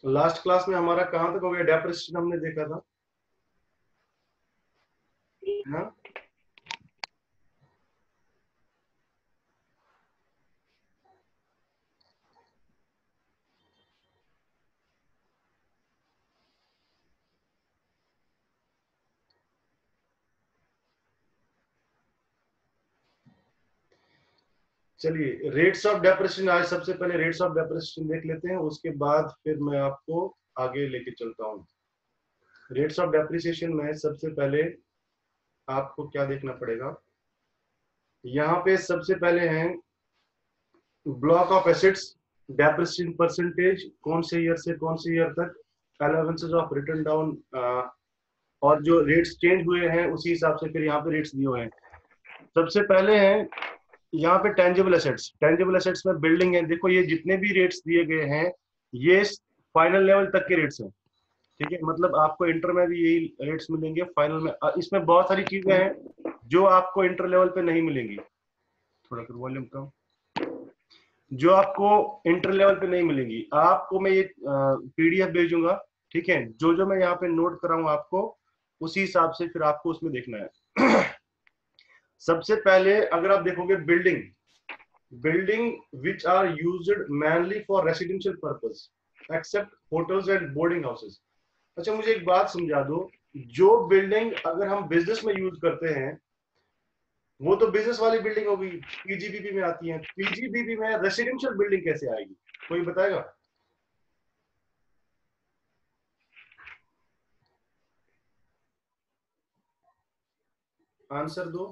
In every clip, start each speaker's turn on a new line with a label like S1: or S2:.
S1: Last class में हमारा कहां तक हो गया? डेप्रिसिएशन हमने देखा था, हाँ? चलिए, रेट्स ऑफ डेप्रिसिएशन, आज सबसे पहले रेट्स ऑफ डेप्रिसिएशन देख लेते हैं, उसके बाद फिर मैं आपको आगे लेके चलता हूं। रेट्स ऑफ डेप्रिसिएशन में सबसे पहले आपको क्या देखना पड़ेगा? यहाँ पे सबसे पहले हैं block of assets, depreciation percentage, कौन से ईयर से कौन से ईयर तक, अलाउंसेस ऑफ रिटर्न डाउन, और जो रेट्स चेंज हुए हैं उसी हिसाब से फिर यहाँ पे रेट्स दिए हुए हैं। सबसे पहले हैं यहाँ पे टेंजिबल एसेट्स। टेंजिबल एसेट्स में बिल्डिंग है, देखो ये जितने भी रेट्स दिए गए हैं ये फाइनल लेवल तक के रेट्स हैं, ठीक है? मतलब आपको इंटर में भी यही रेट्स मिलेंगे, फाइनल में इसमें बहुत सारी चीजें हैं जो आपको इंटर लेवल पे नहीं मिलेंगी। थोड़ा कर वॉल्यूम कम। जो आपको इंटर लेवल पे नहीं मिलेंगी, आपको मैं ये पीडीएफ भेजूंगा, ठीक है? जो जो मैं यहाँ पे नोट कराऊंगा आपको उसी हिसाब से फिर आपको उसमें देखना है। सबसे पहले अगर आप देखोगे building which are used mainly for residential purpose except hotels and boarding houses. अच्छा, मुझे एक बात समझा दो, जो बिल्डिंग अगर हम बिजनेस में यूज करते हैं वो तो बिजनेस वाली बिल्डिंग होगी, पीजीबीपी में आती है। पीजीबीपी में रेसिडेंशियल बिल्डिंग कैसे आएगी, कोई बताएगा? आंसर दो।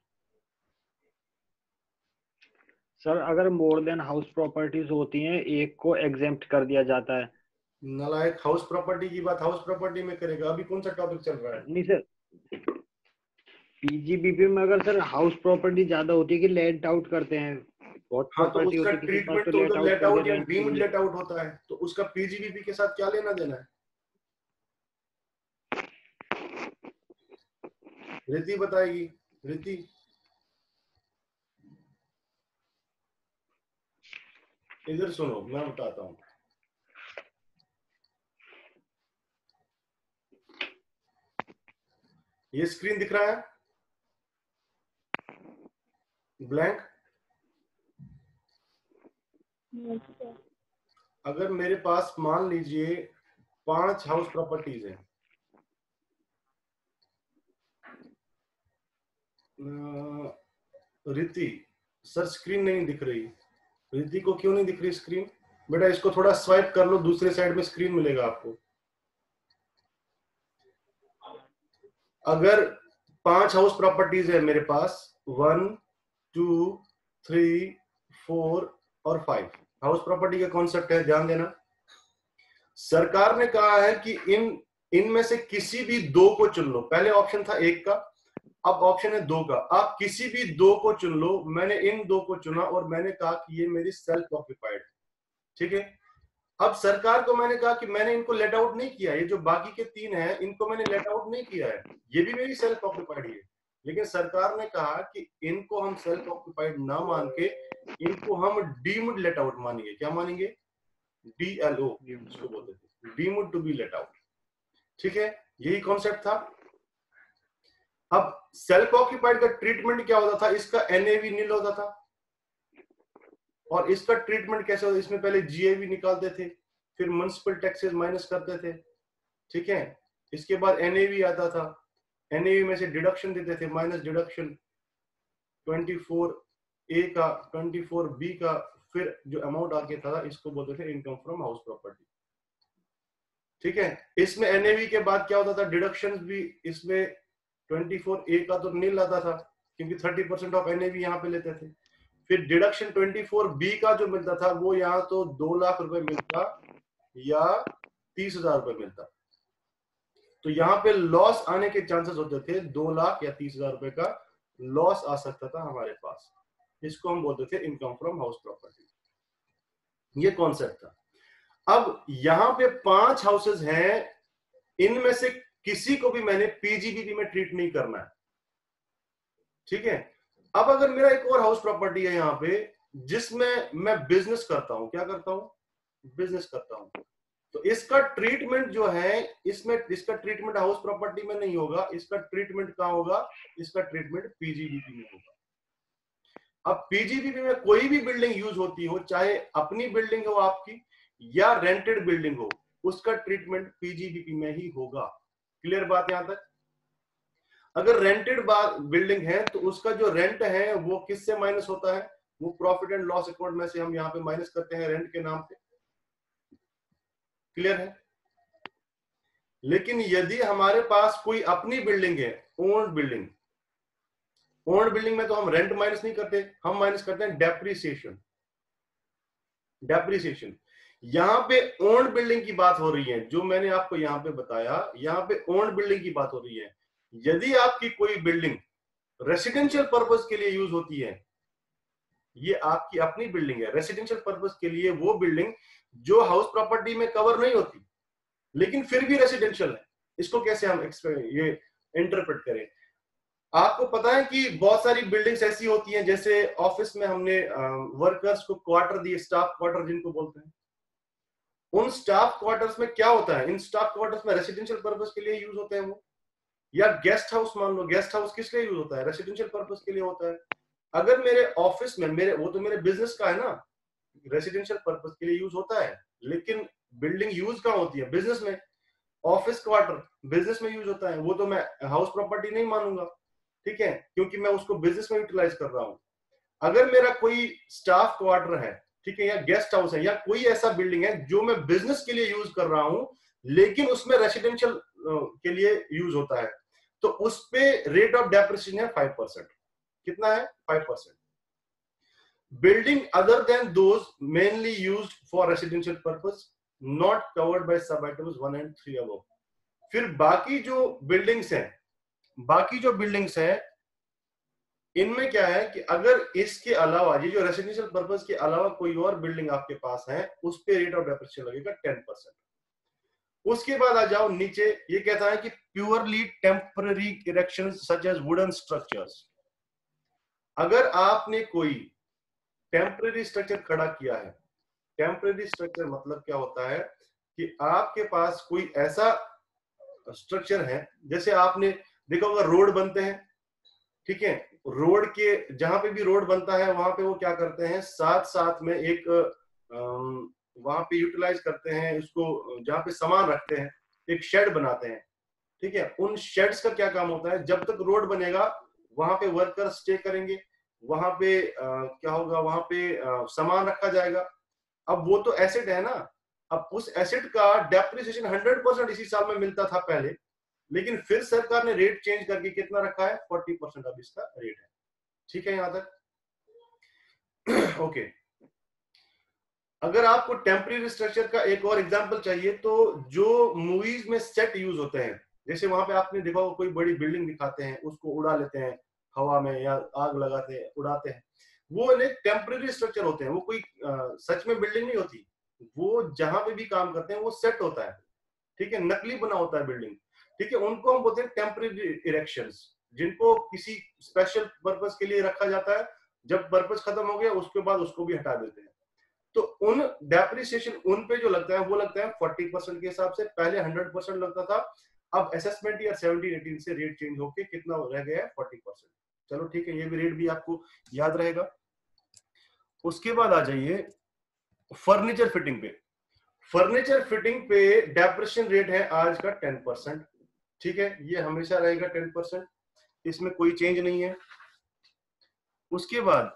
S2: सर अगर मोर देन हाउस प्रॉपर्टीज होती हैं एक को एग्जेम्प्ट कर दिया जाता है।
S1: नालायक, हाउस प्रॉपर्टी की बात हाउस प्रॉपर्टी में करेगा? अभी कौन सा टॉपिक चल रहा है?
S2: नहीं सर, पीजीबीपी में अगर सर हाउस प्रॉपर्टी ज्यादा होती है कि लेट आउट करते हैं, बहुत
S1: हाँ, तो
S2: प्रॉपर्टी
S1: उसका
S2: होती है किसी के पास
S1: ट्रीटमेंट
S2: तो
S1: तो
S2: लेट
S1: उधर
S2: आउट
S1: लेट
S2: कर दे
S1: आउट या
S2: रेंट के
S1: डीम्ड
S2: लिए।
S1: लेट आउट होता है, तो उसका पीजीबीपी के साथ क्या लेना देना है? रिद्धि बताएगी। रिद्धि, इधर सुनो, मैं बताता हूँ। ये स्क्रीन दिख रहा है ब्लैंक? अगर मेरे पास मान लीजिए 5 हाउस प्रॉपर्टीज है, रिद्धि सर स्क्रीन नहीं दिख रही। रिद्धि को क्यों नहीं दिख रही स्क्रीन? बेटा इसको थोड़ा स्वाइप कर लो, दूसरे साइड में स्क्रीन मिलेगा आपको। अगर 5 हाउस प्रॉपर्टीज है मेरे पास, 1 2 3 4 और 5 हाउस प्रॉपर्टी का कॉन्सेप्ट है, ध्यान देना। सरकार ने कहा है कि इनमें से किसी भी दो को चुन लो। पहले ऑप्शन था 1 का, अब ऑप्शन है 2 का। आप किसी भी 2 को चुन लो। मैंने इन 2 को चुना और मैंने कहा कि ये मेरी सेल्फ ऑक्यूपाइड, ठीक है? अब सरकार को मैंने कहा कि मैंने इनको लेट आउट नहीं किया, ये जो बाकी के 3 हैं इनको मैंने लेट आउट नहीं किया है, ये भी मेरी सेल्फ ऑक्यूपाइड ही है। लेकिन सरकार ने कहा कि इनको हम सेल्फ ऑक्यूपाइड ना मान के इनको हम डीम्ड लेट आउट मानेंगे। क्या मानेंगे? डीएलओ इसको बोलते थे, deemed to be let out, ठीक है? यही कॉन्सेप्ट था। अब सेल्फ ऑक्यूपाइड का ट्रीटमेंट क्या होता था? इसका एनएवी नील होता था। और इसका ट्रीटमेंट कैसे होता? इसमें पहले जीएवी निकालते थे, फिर म्युनिसिपल टैक्सेस माइनस करते थे, ठीक है? इसके बाद एनएवी आता था, एनएवी में से डिडक्शन देते थे, माइनस डिडक्शन 24A का, 24B का, फिर जो अमाउंट आके था इसको बोलते थे इनकम फ्रॉम हाउस प्रॉपर्टी, ठीक है? इसमें एनएवी के बाद क्या होता था? डिडक्शन भी इसमें 24A का तो नील आता था क्योंकि 30% ऑफ एनएवी यहाँ पे लेते थे। फिर डिडक्शन 24B का जो मिलता था वो यहाँ तो 2 लाख रुपए मिलता या 30,000 रुपए मिलता, तो यहाँ पे लॉस आने के चांसेस होते थे, 2 लाख या 30,000 रुपए का लॉस आ सकता था हमारे पास। इसको हम बोलते थे इनकम फ्रॉम हाउस प्रॉपर्टी। ये कॉन्सेप्ट था। अब यहाँ पे 5 हाउसेस हैं, इनमें से किसी को भी मैंने पीजीबीपी में ट्रीट नहीं करना है, ठीक है? अब अगर मेरा एक और हाउस प्रॉपर्टी है यहाँ पे जिसमें मैं बिजनेस करता हूं, क्या करता हूं? बिजनेस करता हूं, तो इसका ट्रीटमेंट जो है, इसमें इसका ट्रीटमेंट हाउस प्रॉपर्टी में नहीं होगा, इसका ट्रीटमेंट कहां होगा, इसका ट्रीटमेंट पीजीबीपी में होगा। अब पीजीबीपी में कोई भी बिल्डिंग यूज होती हो, चाहे अपनी बिल्डिंग हो आपकी या रेंटेड बिल्डिंग हो, उसका ट्रीटमेंट पीजीबीपी में ही होगा। क्लियर बात यहां तक? अगर रेंटेड बिल्डिंग है तो उसका जो रेंट है वो किससे माइनस होता है, वो प्रॉफिट एंड लॉस अकाउंट में से हम यहाँ पे माइनस करते हैं रेंट के नाम पे। क्लियर है? लेकिन यदि हमारे पास कोई अपनी बिल्डिंग है, ओन्ड बिल्डिंग, ओन्ड बिल्डिंग में तो हम रेंट माइनस नहीं करते, हम माइनस करते हैं डेप्रिसिएशन। डेप्रिसिएशन यहां पे ओन्ड बिल्डिंग की बात हो रही है, जो मैंने आपको यहां पे बताया, यहां पे ओन्ड बिल्डिंग की बात हो रही है। यदि आपकी कोई बिल्डिंग रेसिडेंशियल पर्पस के लिए यूज होती है, ये आपकी अपनी बिल्डिंग है, रेसिडेंशियल पर्पस के लिए वो बिल्डिंग जो हाउस प्रॉपर्टी में कवर नहीं होती लेकिन फिर भी रेसिडेंशियल है, इसको कैसे हम ये इंटरप्रेट करें? आपको पता है कि बहुत सारी बिल्डिंग्स ऐसी होती हैं, जैसे ऑफिस में हमने वर्कर्स को क्वार्टर दिए, स्टाफ क्वार्टर जिनको बोलते हैं। उन स्टाफ क्वार्टर्स में क्या होता है, इन स्टाफ क्वार्टर्स में रेसिडेंशियल पर्पस के लिए यूज होते हैं वो, या गेस्ट हाउस मान लो, गेस्ट हाउस किस लिए यूज होता है, रेसिडेंशियल पर्पस के लिए होता है। अगर मेरे ऑफिस में, मेरे वो तो मेरे बिजनेस का है ना, रेसिडेंशियल पर्पस के लिए यूज होता है, लेकिन बिल्डिंग यूज कहां होती है, बिजनेस में। ऑफिस क्वार्टर बिजनेस में यूज होता है, वो तो मैं हाउस प्रॉपर्टी नहीं मानूंगा, ठीक है, क्योंकि मैं उसको बिजनेस में यूटिलाइज कर रहा हूं। अगर मेरा कोई स्टाफ क्वार्टर है, ठीक है, या गेस्ट हाउस है, या कोई ऐसा बिल्डिंग है जो मैं बिजनेस के लिए यूज कर रहा हूं लेकिन उसमें रेसिडेंशियल के लिए यूज होता है, तो उस पे रेट ऑफ डेप्रिसिएशन है 5%। कितना है? 5%। Building other than those mainly used for residential purpose not covered by sub items 1 and 3 above. फिर बाकी जो बिल्डिंग्स हैं, बाकी जो बिल्डिंग्स हैं, इनमें क्या है कि अगर इसके अलावा, ये जो रेसिडेंशियल पर्पस के अलावा कोई और बिल्डिंग आपके पास है, उस पे रेट ऑफ डेप्रिसिएशन लगेगा 10%। उसके बाद आ जाओ नीचे, ये कहता है कि purely temporary erections such as wooden structures. अगर आपने कोई टेम्पररी स्ट्रक्चर खड़ा किया है, टेम्पररी स्ट्रक्चर मतलब क्या होता है कि आपके पास कोई ऐसा स्ट्रक्चर है, जैसे आपने देखा होगा रोड बनते हैं, ठीक है, रोड के जहां पे भी रोड बनता है वहां पे वो क्या करते हैं, साथ साथ में एक वहां पे यूटिलाइज करते हैं इसको, जहां पे सामान रखते हैं, एक शेड बनाते हैं, ठीक है। उन शेड्स का क्या काम होता है, जब तक रोड बनेगा वहां पे वर्कर स्टे करेंगे, वहां पे क्या होगा, वहां पे सामान रखा जाएगा। अब वो तो एसेट है ना, अब उस एसेट का डेप्रिसिएशन 100% इसी साल में मिलता था पहले, लेकिन फिर सरकार ने रेट चेंज करके कितना रखा है, 40% अब इसका रेट है। ठीक है यहां तक? ओके। अगर आपको टेम्परेरी स्ट्रक्चर का एक और एग्जांपल चाहिए, तो जो मूवीज में सेट यूज होते हैं, जैसे वहां पे आपने देखा होगा कोई बड़ी बिल्डिंग दिखाते हैं, उसको उड़ा लेते हैं हवा में या आग लगाते हैं, उड़ाते हैं, वो एक टेम्परेरी स्ट्रक्चर होते हैं, वो कोई सच में बिल्डिंग नहीं होती, वो जहां पे भी काम करते हैं वो सेट होता है, ठीक है, नकली बना होता है बिल्डिंग, ठीक है, उनको हम बोलते हैं टेम्परेरी इरेक्शंस, जिनको किसी स्पेशल पर्पस के लिए रखा जाता है, जब पर्पस खत्म हो गया उसके बाद उसको भी हटा देते हैं। तो उन डेप्रिसिएशन उन पे जो लगता है वो लगता है 40% के हिसाब से, पहले 100% लगता था, अब असेसमेंट या 17-18 से रेट चेंज होके कितना रह गया है, 40%। चलो ठीक है, ये भी रेट भी आपको याद रहेगा। उसके बाद आ जाइए फर्नीचर फिटिंग पे। फर्नीचर फिटिंग पे डेप्रिसिएशन रेट है आज का 10%, ठीक है, ये हमेशा रहेगा 10%, इसमें कोई चेंज नहीं है। उसके बाद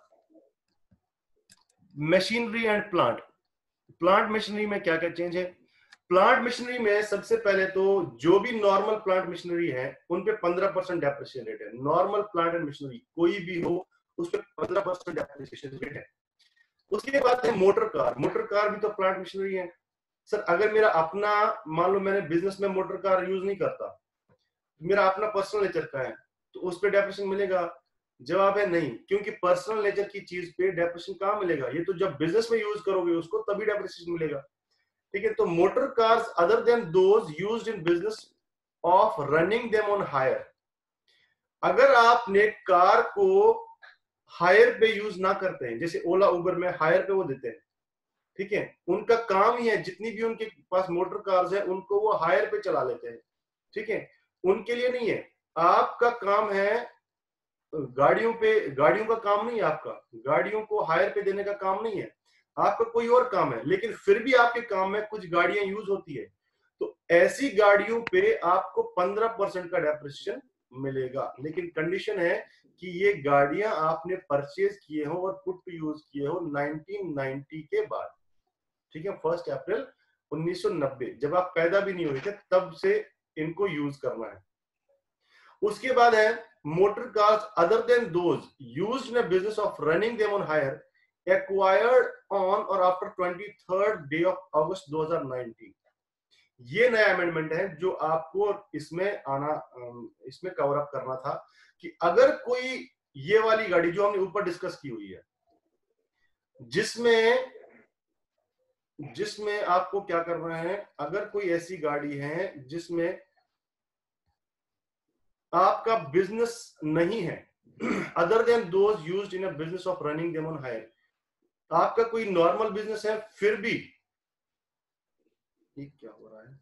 S1: machinery and plant, plant machinery में क्या क्या चेंज है? प्लांट मशीनरी में सबसे पहले तो जो भी नॉर्मल प्लांट मशीनरी है उन पे 15% डेप्रिसिएशन रेट है। नॉर्मल प्लांट एंड मशीनरी कोई भी हो उस पे 15% डेप्रिसिएशन रेट है। उसके बाद है मोटर कार। मोटर कार भी तो प्लांट मशीनरी है। सर अगर मेरा अपना, मान लो मैंने बिजनेस में मोटर कार यूज नहीं करता, मेरा अपना पर्सनल नेचर का है, तो उस पे डेप्रिसिएशन मिलेगा? जवाब है नहीं, क्योंकि पर्सनल नेचर की चीज पे डेप्रिसिएशन कहां मिलेगा, ये तो जब बिजनेस में यूज करोगे उसको तभी डेप्रिसिएशन मिलेगा, ठीक है। तो motor cars other than those used in business of running them on hire, अगर आपने कार को हायर पे यूज ना करते हैं, जैसे ओला उबर में हायर पे वो देते हैं, ठीक है, उनका काम ही है, जितनी भी उनके पास मोटर कार्स है उनको वो हायर पे चला लेते हैं, ठीक है, उनके लिए नहीं है। आपका काम है गाड़ियों पे, गाड़ियों का काम नहीं है आपका, गाड़ियों को हायर पे देने का काम नहीं है, आपका कोई और काम है, लेकिन फिर भी आपके काम में कुछ गाड़ियां यूज होती है, तो ऐसी गाड़ियों पे आपको 15% का डेप्रिसिएशन मिलेगा, लेकिन कंडीशन है कि ये गाड़ियां आपने परचेज किए हो और पुट टू यूज किए हो 1990 के बाद, ठीक है, 1 अप्रैल 1990, जब आप पैदा भी नहीं हुए थे तब से इनको यूज करना है। उसके बाद है motor cars other than those used in a business of running them on hire acquired on or after 23rd day of August 2019। ये नया अमेंडमेंट है जो आपको इसमें आना, इसमें कवर अप करना था कि अगर कोई ये वाली गाड़ी जो हमने ऊपर डिस्कस की हुई है, जिसमें आपको क्या करना है, अगर कोई ऐसी गाड़ी है जिसमें आपका बिजनेस नहीं है, other than those used in a business of running them on hire, आपका कोई नॉर्मल बिजनेस है फिर भी, ये क्या हो रहा है,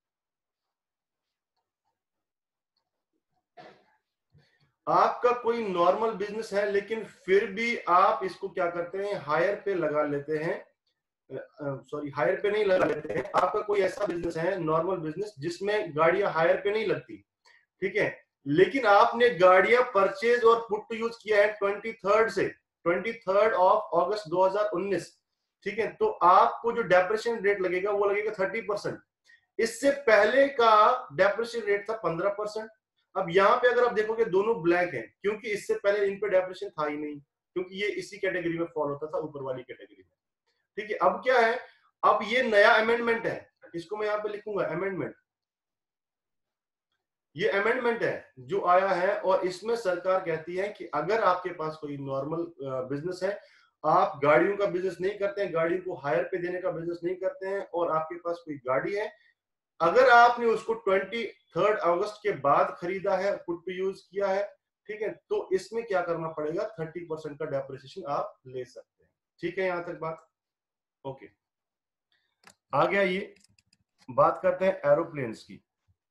S1: आपका कोई नॉर्मल बिजनेस है लेकिन फिर भी आप इसको क्या करते हैं, हायर पे लगा लेते हैं, सॉरी हायर पे नहीं लगा लेते हैं, आपका कोई ऐसा बिजनेस है नॉर्मल बिजनेस जिसमें गाड़ियां हायर पे नहीं लगती, ठीक है, लेकिन आपने गाड़ियां परचेज और पुट टू यूज किया है 23rd ऑफ अगस्त 2019, ठीक है, तो आपको जो डेप्रिसिएशन रेट लगेगा वो लगेगा 30%। इससे पहले का डेप्रिसिएशन रेट था 15%। अब यहाँ पे अगर आप देखोगे दोनों ब्लैक हैं, क्योंकि इससे पहले इन पे डेप्रिसिएशन था ही नहीं, क्योंकि ये इसी कैटेगरी में फॉल होता था, ऊपर वाली कैटेगरी में, ठीक है। अब क्या है, अब ये नया अमेंडमेंट है, इसको मैं यहाँ पे लिखूंगा अमेंडमेंट, ये अमेंडमेंट है जो आया है, और इसमें सरकार कहती है कि अगर आपके पास कोई नॉर्मल बिजनेस है, आप गाड़ियों का बिजनेस नहीं करते हैं, गाड़ियों को हायर पे देने का बिजनेस नहीं करते हैं, और आपके पास कोई गाड़ी है, अगर आपने उसको 23rd अगस्त के बाद खरीदा है, पुट टू यूज किया है, ठीक है, तो इसमें क्या करना पड़ेगा, 30% का डेप्रिसिएशन आप ले सकते हैं, ठीक है, यहां तक बात ओके। आ गया, ये बात करते हैं एरोप्लेन्स की।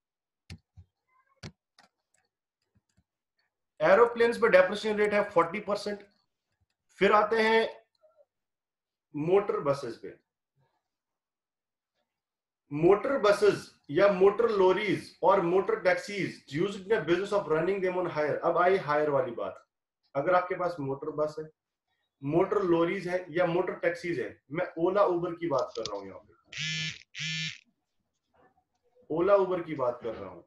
S1: एरोप्लेन्स पे डेप्रिसिएशन रेट है 40%। फिर आते हैं मोटर बसेस पे। मोटर बसेस या मोटर लॉरीज और motor taxis used in business of running them on hire. अब आई हायर वाली बात, अगर आपके पास मोटर बस है, मोटर लॉरीज है या मोटर टैक्सीज है, मैं ओला उबर की बात कर रहा हूं, यहाँ पे ओला उबर की बात कर रहा हूं।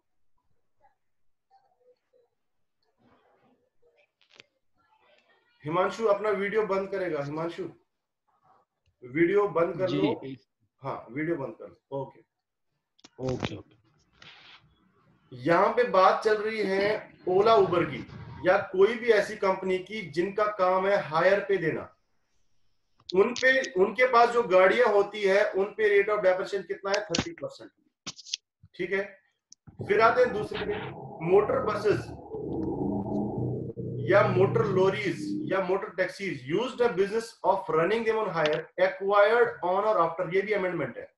S1: हिमांशु अपना वीडियो बंद करेगा, हिमांशु वीडियो बंद कर लो, हाँ वीडियो बंद कर लो, ओके
S2: ओके ओके।
S1: यहाँ पे बात चल रही है ओला उबर की या कोई भी ऐसी कंपनी की जिनका काम है हायर पे देना, उनके पास जो गाड़ियां होती है उन पे रेट ऑफ डेप्रिसिएशन कितना है, 30%, ठीक है। फिर आते हैं दूसरे पे, मोटर बसेस या मोटर लॉरीज या motor taxis used in business of running them on hire acquired on or after, ये भी अमेंडमेंट है,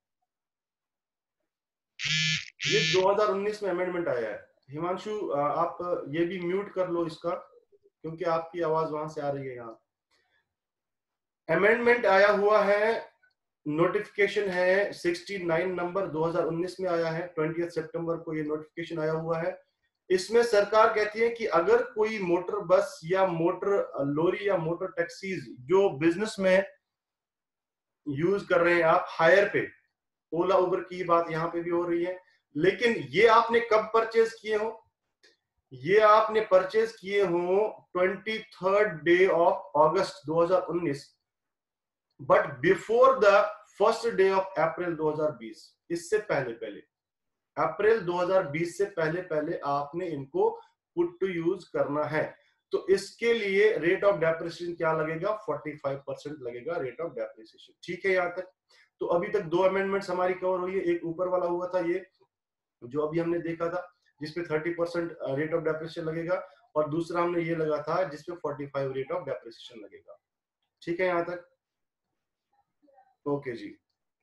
S1: ये 2019 में अमेंडमेंट आया है। हिमांशु आप ये भी म्यूट कर लो इसका, क्योंकि आपकी आवाज वहां से आ रही है। यहाँ अमेंडमेंट आया हुआ है, नोटिफिकेशन है 69 नंबर 2019 में आया है, 20 सितंबर को ये नोटिफिकेशन आया हुआ है। इसमें सरकार कहती है कि अगर कोई मोटर बस या मोटर लॉरी या मोटर टैक्सीज जो बिजनेस में यूज कर रहे हैं आप हायर पे, ओला उबर की बात यहाँ पे भी हो रही है, लेकिन ये आपने कब परचेज किए हो, ये आपने परचेज किए हो 23rd day of August 2019, but before the 1st day of April 2020, इससे पहले अप्रैल 2020 से पहले आपने इनको पुट टू यूज करना है। तो इसके लिए रेट ऑफ डेप्रिसिएशन क्या लगेगा, 45% लगेगा रेट ऑफ डेप्रिसिएशन, ठीक है। यहाँ तक तो अभी तक 2 अमेंडमेंट्स हमारी कवर हुई है। एक ऊपर वाला हुआ था ये जो अभी हमने देखा था जिसपे 30% रेट ऑफ डेप्रिसिएशन लगेगा, और दूसरा हमने ये लगा था जिसपे 45 रेट ऑफ डेप्रिसिएशन लगेगा, ठीक है। यहाँ तक ओके जी,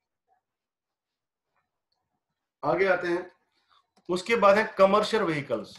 S1: आगे आते हैं। उसके बाद है commercial vehicles.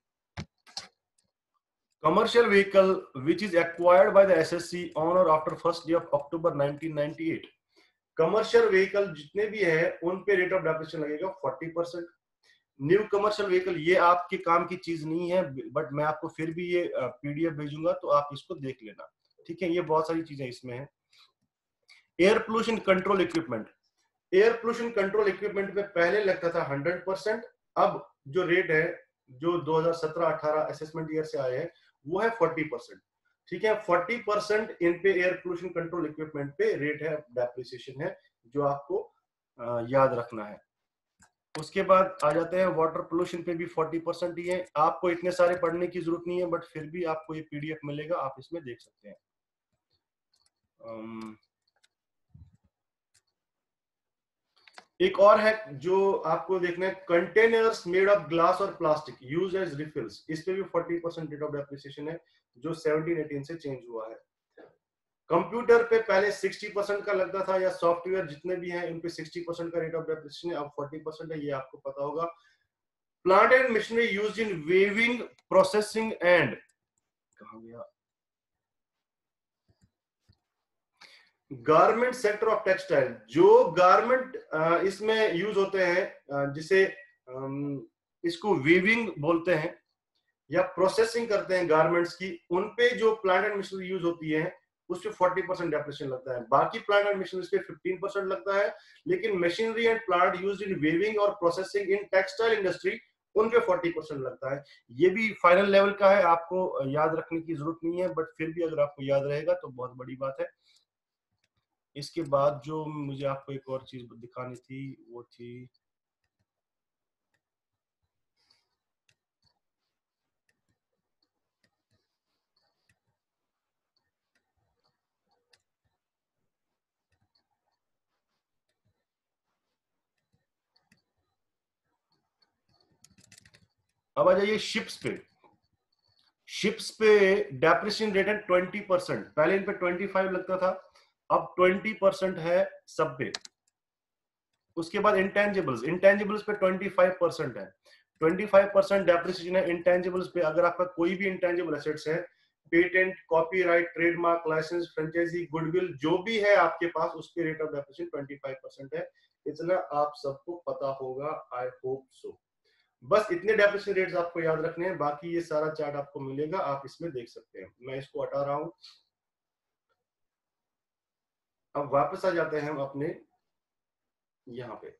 S1: Commercial vehicle which is acquired by the SSC on or after 1st day of October 1998. Commercial vehicle जितने भी है उन पे रेट ऑफ डेप्रिसिएशन लगेगा 40%। न्यू कमर्शियल व्हीकल ये आपके काम की चीज नहीं है, बट मैं आपको फिर भी ये पीडीएफ भेजूंगा तो आप इसको देख लेना, ठीक है। ये बहुत सारी चीजें इसमें है। Air pollution control equipment. Air pollution control equipment पे पहले लगता था 100%, अब जो रेट है जो 2017-18 असेसमेंट ईयर से आए हैं वो है 40%, ठीक है। 40% इन पे एयर पोल्यूशन कंट्रोल इक्विपमेंट पे रेट है, डेप्रिसिएशन है, जो आपको याद रखना है। उसके बाद आ जाते हैं वाटर पोल्यूशन पे भी 40% ही है। आपको इतने सारे पढ़ने की जरूरत नहीं है, बट फिर भी आपको ये पीडीएफ मिलेगा, आप इसमें देख सकते हैं। एक और है जो आपको देखना है, कंटेनर्स मेड ऑफ ग्लास और प्लास्टिक यूज एज रिफिल्स। इस पे भी 40% रेट ऑफ डेप्रिसिएशन है, जो 17-18 से चेंज हुआ है। कंप्यूटर पे पहले 60% का लगता था, या सॉफ्टवेयर जितने भी हैं उन पे 60% का रेट ऑफ डेप्रिसिएशन है, अब 40% है, ये आपको पता होगा। Plant and machinery used in weaving, processing and, कहां गया, गारमेंट सेक्टर ऑफ टेक्सटाइल। जो गारमेंट इसमें यूज होते हैं, जिसे इसको वीविंग बोलते हैं या प्रोसेसिंग करते हैं गारमेंट्स की, उन पे जो प्लांट एंड मशीनरी यूज होती है उस पे 40% डेप्रिसिएशन लगता है। बाकी प्लांट एंड मशीनरी पे 15% लगता है, लेकिन machinery and plant used in weaving और प्रोसेसिंग इन टेक्सटाइल इंडस्ट्री, उन पे 40% लगता है। ये भी फाइनल लेवल का है, आपको याद रखने की जरूरत नहीं है, बट फिर भी अगर आपको याद रहेगा तो बहुत बड़ी बात है। इसके बाद जो मुझे आपको एक और चीज दिखानी थी वो थी, अब आ जाइए शिप्स पे। शिप्स पे डेप्रिसिएशन रेट है 20%। पहले इन पे 25 लगता था, अब 20% है सब पे। उसके बाद इंटेंजिबल्स, इंटेंजिबल्स पे 25% है। 25% डेप्रिसिएशन है इंटेंजिबल्स पे। अगर आपका कोई भी इंटेंजिबल एसेट्स है, patent, copyright, trademark, licence, franchisee, goodwill, जो भी है आपके पास, उसके रेट ऑफ डेप्रिसिएशन 25% है। इतना आप सबको पता होगा, आई होप सो। बस इतने डेप्रिसिएशन रेट्स आपको याद रखने हैं, बाकी ये सारा चार्ट आपको मिलेगा, आप इसमें देख सकते हैं। मैं इसको हटा रहा हूं। अब वापस आ जाते हैं हम अपने यहाँ पे।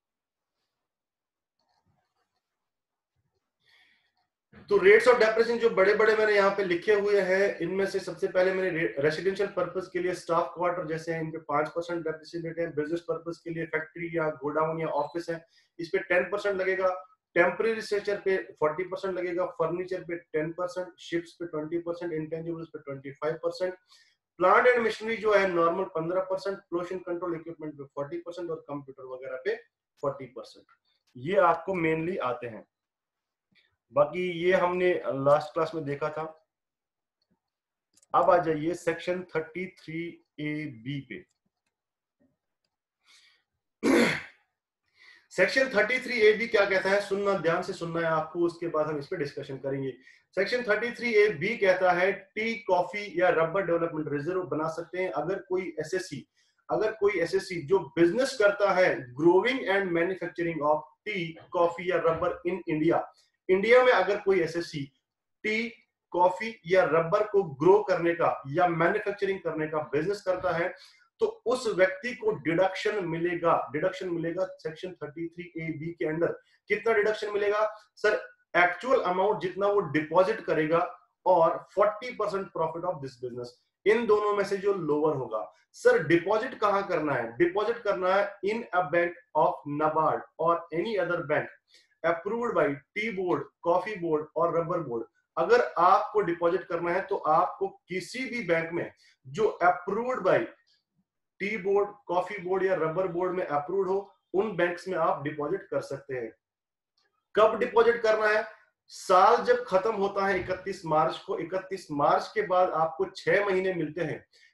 S1: तो रेट्स ऑफ डेप्रिसिएशन जो बड़े बड़े मैंने यहाँ पे लिखे हुए हैं, इनमें से सबसे पहले मैंने रेसिडेंशियल पर्पस के लिए स्टाफ क्वार्टर जैसे हैं, इन पे 5% डेप्रिसिएशन रेट है। बिजनेस पर्पस के लिए फैक्ट्री या गोडाउन या ऑफिस है, इस पे 10% लगेगा। टेम्परेरी स्ट्रक्चर पे 40% लगेगा, फर्नीचर पे 10%, शिप्स पे 20%, इंटेंजिबल्स पे 25%, प्लांट एंड मशीनरी जो है नॉर्मल 15%, पोल्यूशन कंट्रोल इक्विपमेंट पे 40% और कंप्यूटर वगैरह पे 40%। ये आपको मेनली आते हैं। बाकी ये हमने लास्ट क्लास में देखा था। अब आ जाइए सेक्शन 33A-B पे। सेक्शन 33A-B क्या कहता है, सुनना, ध्यान से सुनना है आपको, उसके बाद हम इस पे डिस्कशन करेंगे। सेक्शन 33A-B कहता है टी, कॉफी या रबर डेवलपमेंट रिजर्व बना सकते हैं अगर कोई एसएससी जो बिजनेस करता है growing and manufacturing of tea, coffee या रबर इन इंडिया में अगर कोई एसएससी टी, कॉफी या रबर को ग्रो करने का या मैन्युफैक्चरिंग करने का बिजनेस करता है, तो उस व्यक्ति को डिडक्शन मिलेगा सेक्शन 33A-B के अंडर। कितना डिडक्शन मिलेगा सर? एक्चुअल अमाउंट जितना वो डिपॉजिट करेगा और 40% प्रॉफिट ऑफ दिस बिजनेस, इन दोनों में से जो लोअर होगा। सर डिपॉजिट कहां करना है? डिपॉजिट करना है in a bank of NABARD और any other bank approved by tea board, coffee board और रबर बोर्ड। अगर आपको डिपॉजिट करना है तो आपको किसी भी बैंक में जो approved by tea board, coffee board या रबर बोर्ड में अप्रूव्ड हो, उन बैंक्स में आप डिपॉजिट कर सकते हैं। कब डिपॉजिट करना है? साल जब खत्म होता है 31 मार्च को, 31 मार्च के बाद आपको 6 महीने मिलते हैं।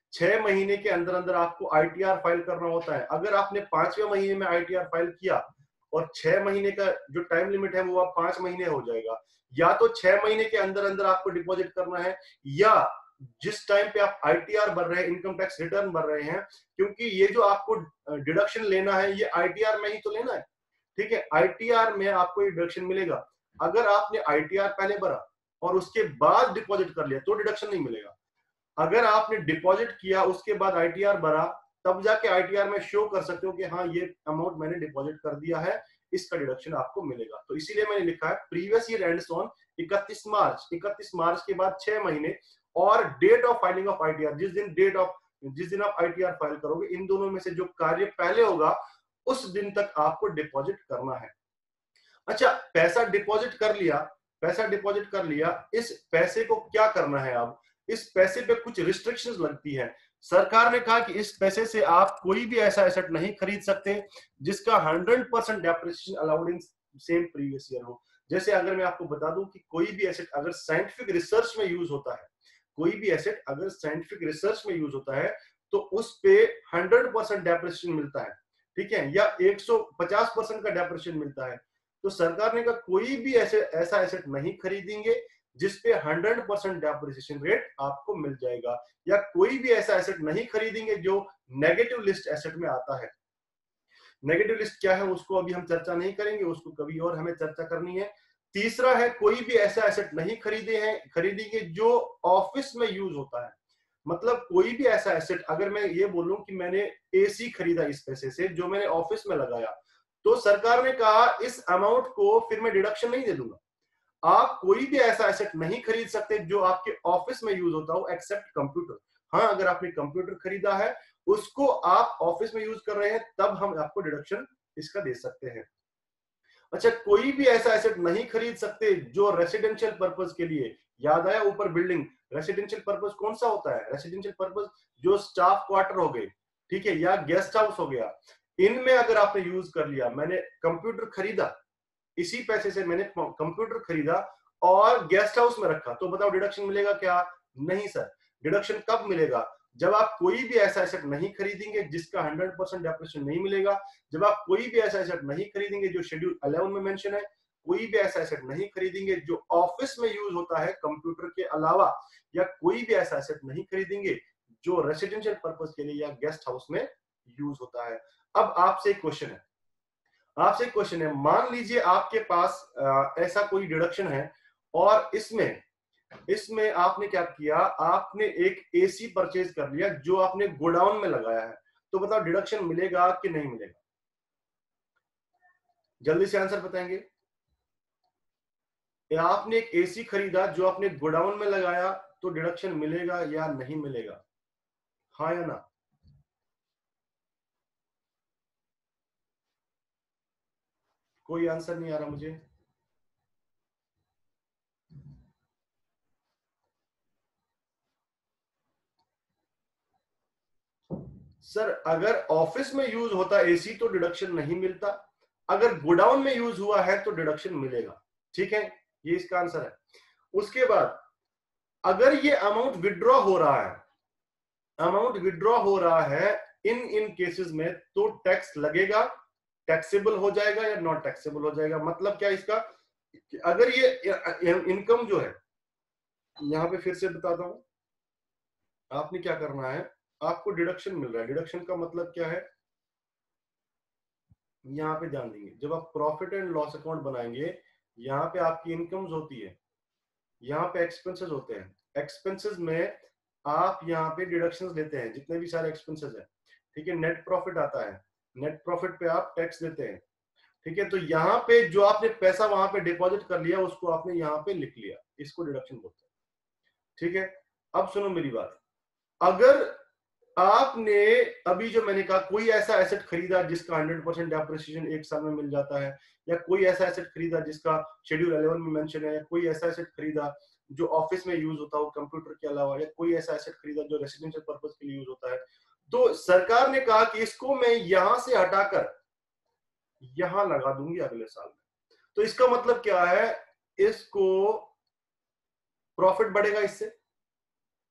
S1: 6 महीने के अंदर अंदर आपको आईटीआर फाइल करना होता है। अगर आपने 5वें महीने में आईटीआर फाइल किया और 6 महीने का जो टाइम लिमिट है वो आप 5 महीने हो जाएगा, या तो 6 महीने के अंदर अंदर आपको डिपॉजिट करना है, या जिस टाइम पे आप आईटीआर भर रहे हैं, इनकम टैक्स रिटर्न भर रहे हैं, क्योंकि ये जो आपको डिडक्शन लेना है ये आईटीआर में ही तो लेना है, ठीक है। आईटीआर में आपको ये डिडक्शन मिलेगा। अगर आपने आईटीआर पहले भरा और उसके बाद डिपॉजिट कर लिया तो डिडक्शन नहीं मिलेगा। अगर आपने डिपॉजिट किया उसके बाद आईटीआर भरा, तब जाके आईटीआर में शो कर सकते हो कि हाँ ये अमाउंट मैंने डिपॉजिट कर दिया है, इसका डिडक्शन आपको मिलेगा। तो इसीलिए मैंने लिखा है previous year ends on 31 March. 31 मार्च के बाद 6 महीने और date of filing of ITR, जिस दिन आप आईटीआर फाइल करोगे, इन दोनों में से जो कार्य पहले होगा उस दिन तक आपको डिपॉजिट करना है। अच्छा, पैसा डिपॉजिट कर लिया, इस पैसे को क्या करना है? अब इस पैसे पे कुछ रिस्ट्रिक्शंस लगती है। सरकार ने कहा कि इस पैसे से आप कोई भी ऐसा एसेट नहीं खरीद सकते जिसका 100% depreciation allowed in same previous year हो। जैसे अगर मैं आपको बता दूं कि कोई भी एसेट अगर साइंटिफिक रिसर्च में यूज होता है, तो उस पे 100% डेप्रिसिएशन मिलता है, ठीक है, या 150% का डेप्रिसिएशन मिलता है। तो सरकार ने कहा कोई भी ऐसा एसेट नहीं खरीदेंगे जिसपे 100% डेप्रिसिएशन रेट आपको मिल जाएगा, या कोई भी ऐसा एसेट नहीं खरीदेंगे जो नेगेटिव लिस्ट एसेट में आता है। नेगेटिव लिस्ट क्या है उसको अभी हम चर्चा नहीं करेंगे, उसको कभी और हमें चर्चा करनी है। तीसरा है कोई भी ऐसा एसेट नहीं खरीदेंगे जो ऑफिस में यूज होता है। मतलब कोई भी ऐसा एसेट, अगर मैं ये बोलूं कि मैंने एसी खरीदा इस पैसे से जो मैंने ऑफिस में लगाया, तो सरकार ने कहा इस अमाउंट को फिर मैं डिडक्शन नहीं दे दूंगा। आप कोई भी ऐसा एसेट नहीं खरीद सकते जो आपके ऑफिस में यूज होता हो एक्सेप्ट कंप्यूटर। हाँ, अगर आपने कंप्यूटर खरीदा है, उसको आप ऑफिस में यूज कर रहे हैं, तब हम आपको डिडक्शन इसका दे सकते हैं। अच्छा, कोई भी ऐसा एसेट नहीं खरीद सकते जो रेसिडेंशियल पर्पस के लिए, याद आया ऊपर बिल्डिंग, रेसिडेंशियल पर्पस कौन सा होता है? रेसिडेंशियल पर्पस जो स्टाफ क्वार्टर हो गए, ठीक है, या गेस्ट हाउस हो गया, इनमें अगर आपने यूज कर लिया, मैंने कंप्यूटर खरीदा, इसी पैसे से मैंने कंप्यूटर खरीदा और गेस्ट हाउस में रखा, तो बताओ डिडक्शन मिलेगा क्या? नहीं सर। डिडक्शन कब मिलेगा? जब आप कोई भी ऐसा एसेट नहीं खरीदेंगे जिसका 100% डेप्रिसिएशन नहीं मिलेगा, जब आप कोई भी ऐसा एसेट नहीं खरीदेंगे जो शेड्यूल 11 में मेंशन है, कोई भी ऐसा एसेट नहीं खरीदेंगे जो ऑफिस में यूज होता है कंप्यूटर के अलावा, या कोई भी ऐसा एसेट नहीं खरीदेंगे जो रेसिडेंशियल पर्पस के लिए या गेस्ट हाउस में यूज होता है। अब आपसे एक क्वेश्चन है, मान लीजिए आपके पास ऐसा कोई डिडक्शन है और इसमें आपने क्या किया, आपने एक एसी परचेज कर लिया जो आपने गोडाउन में लगाया है, तो बताओ डिडक्शन मिलेगा कि नहीं मिलेगा? जल्दी से आंसर बताएंगे। आपने एक एसी खरीदा जो आपने गोडाउन में लगाया, तो डिडक्शन मिलेगा या नहीं मिलेगा? हाँ या ना? कोई आंसर नहीं आ रहा मुझे। सर, अगर ऑफिस में यूज होता एसी तो डिडक्शन नहीं मिलता, अगर गोडाउन में यूज हुआ है तो डिडक्शन मिलेगा, ठीक है, ये इसका आंसर है। उसके बाद अगर ये अमाउंट विड्रॉ हो रहा है इन केसेस में, तो टैक्स लगेगा, टैक्सेबल हो जाएगा या नॉट टैक्सेबल हो जाएगा। मतलब क्या इसका, अगर ये इनकम जो है, यहां पे फिर से बताता हूं, आपने क्या करना है, आपको डिडक्शन मिल रहा है। डिडक्शन का मतलब क्या है, यहाँ पे ध्यान देंगे, जब आप प्रॉफिट एंड लॉस अकाउंट बनाएंगे, यहाँ पे आपकी इनकम्स होती है, यहाँ पे एक्सपेंसेस होते हैं। एक्सपेंसेस में आप यहाँ पे डिडक्शंस लेते हैं, जितने भी सारे एक्सपेंसेस हैं, ठीक है। नेट प्रॉफिट आता है, नेट प्रॉफिट पे आप टैक्स देते हैं, ठीक है। तो यहाँ पे जो आपने पैसा वहां पे डिपॉजिट कर लिया, उसको आपने यहाँ पे लिख लिया, इसको डिडक्शन बोलते हैं, ठीक है। अब सुनो मेरी बात, अगर आपने अभी जो मैंने कहा कोई ऐसा एसेट खरीदा जिसका 100% डेप्रिसिएशन एक साल में मिल जाता है, या कोई ऐसा एसेट खरीदा जिसका शेड्यूल 11 में मेंशन है, या कोई ऐसा एसेट खरीदा जो ऑफिस में यूज होता हो कंप्यूटर के अलावा, या कोई ऐसा एसेट खरीदा जो रेसिडेंशियल पर्पस के लिए यूज होता है, तो सरकार ने कहा कि इसको मैं यहां से हटाकर यहां लगा दूंगी अगले साल में। तो इसका मतलब क्या है, इसको प्रॉफिट बढ़ेगा इससे,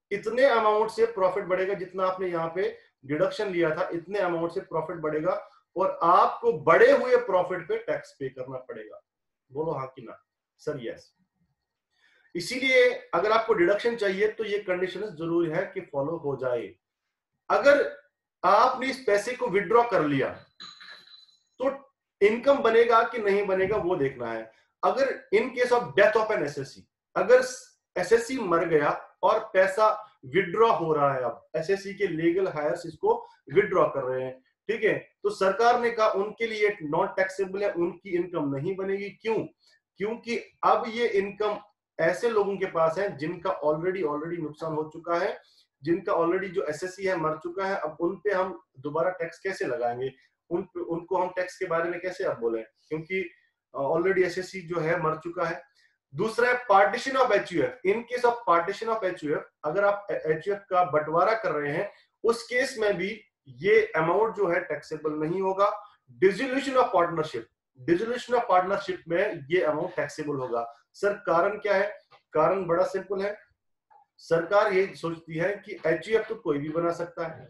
S1: इतने अमाउंट से प्रॉफिट बढ़ेगा, जितना आपने यहाँ पे डिडक्शन लिया था इतने अमाउंट से प्रॉफिट बढ़ेगा और आपको बढ़े हुए प्रॉफिट पे टैक्स पे करना पड़ेगा। बोलो हाँ कि ना? Sir yes. इसीलिए अगर आपको डिडक्शन चाहिए तो ये कंडीशन जरूरी है कि फॉलो हो जाए। अगर आपने इस पैसे को विड्रॉ कर लिया तो इनकम बनेगा कि नहीं बनेगा वो देखना है। अगर in case of death of an assessee, अगर एसएससी मर गया और पैसा विड्रॉ हो रहा है, अब एसएससी के लीगल हायर्स इसको विड्रॉ कर रहे हैं, ठीक है, तो सरकार ने कहा उनके लिए नॉन टैक्सेबल है, उनकी इनकम नहीं बनेगी। क्यों? क्योंकि अब ये इनकम ऐसे लोगों के पास है जिनका ऑलरेडी नुकसान हो चुका है, जिनका ऑलरेडी जो एसएससी है मर चुका है। अब उन पे हम दोबारा टैक्स कैसे लगाएंगे? उनको हम टैक्स के बारे में कैसे आप बोले, क्योंकि ऑलरेडी एसएससी जो है मर चुका है। दूसरा है partition of HUF. In case of partition of HUF, अगर आप एचयूएफ का बंटवारा कर रहे हैं उस केस में भी ये अमाउंट जो है टैक्सेबल नहीं होगा। Dissolution of partnership, dissolution of partnership में ये अमाउंट टैक्सेबल होगा। सर कारण क्या है? कारण बड़ा सिंपल है, सरकार ये सोचती है कि एचयूएफ तो कोई भी बना सकता है,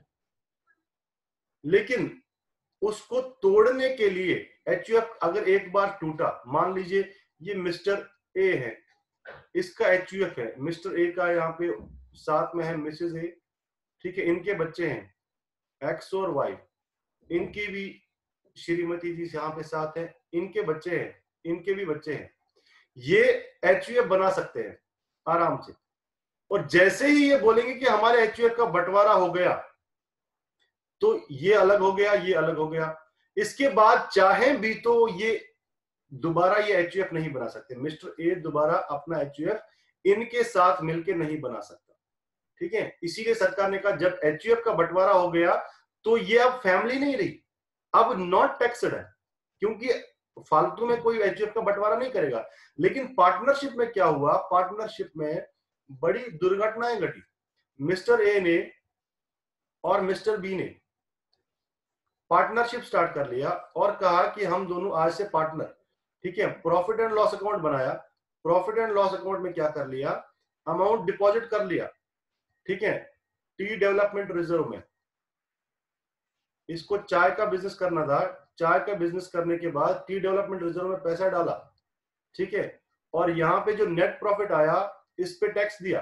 S1: लेकिन उसको तोड़ने के लिए एचयूएफ अगर एक बार टूटा, मान लीजिए ये मिस्टर ए है, इसका एचयूएफ है, मिस्टर ए का यहाँ पे साथ में है मिसेस ए, ठीक है, इनके बच्चे हैं एक्स और वाई, इनकी भी श्रीमती जी यहाँ पे साथ है, इनके बच्चे हैं, इनके भी बच्चे हैं, ये एचयूएफ बना सकते हैं आराम से। और जैसे ही ये बोलेंगे कि हमारे एचयूएफ का बंटवारा हो गया, तो ये अलग हो गया, ये अलग हो गया, इसके बाद चाहे भी तो ये दोबारा ये एचयूएफ नहीं बना सकते। मिस्टर ए दोबारा अपना एचयूएफ इनके साथ मिलकर नहीं बना सकता, ठीक है। इसीलिए सरकार ने कहा जब एचयूएफ का बंटवारा हो गया तो ये अब फैमिली नहीं रही, अब नॉट टैक्सड है, क्योंकि फालतू में कोई एचयूएफ का बंटवारा नहीं करेगा। लेकिन पार्टनरशिप में क्या हुआ? पार्टनरशिप में बड़ी दुर्घटनाएं घटी। मिस्टर ए ने और मिस्टर बी ने पार्टनरशिप स्टार्ट कर लिया और कहा कि हम दोनों आज से पार्टनर, ठीक है। प्रॉफिट एंड लॉस अकाउंट बनाया, प्रॉफिट एंड लॉस अकाउंट में क्या कर लिया? अमाउंट डिपॉजिट कर लिया, ठीक है, टी डेवलपमेंट रिजर्व में। इसको चाय का बिजनेस करना था, चाय का बिजनेस करने के बाद टी डेवलपमेंट रिजर्व में पैसा डाला, ठीक है, और यहां पे जो नेट प्रॉफिट आया इस पे टैक्स दिया।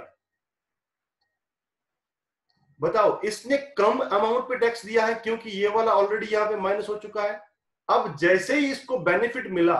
S1: बताओ, इसने कम अमाउंट पे टैक्स दिया है क्योंकि ये वाला ऑलरेडी यहां पे माइनस हो चुका है। अब जैसे ही इसको बेनिफिट मिला,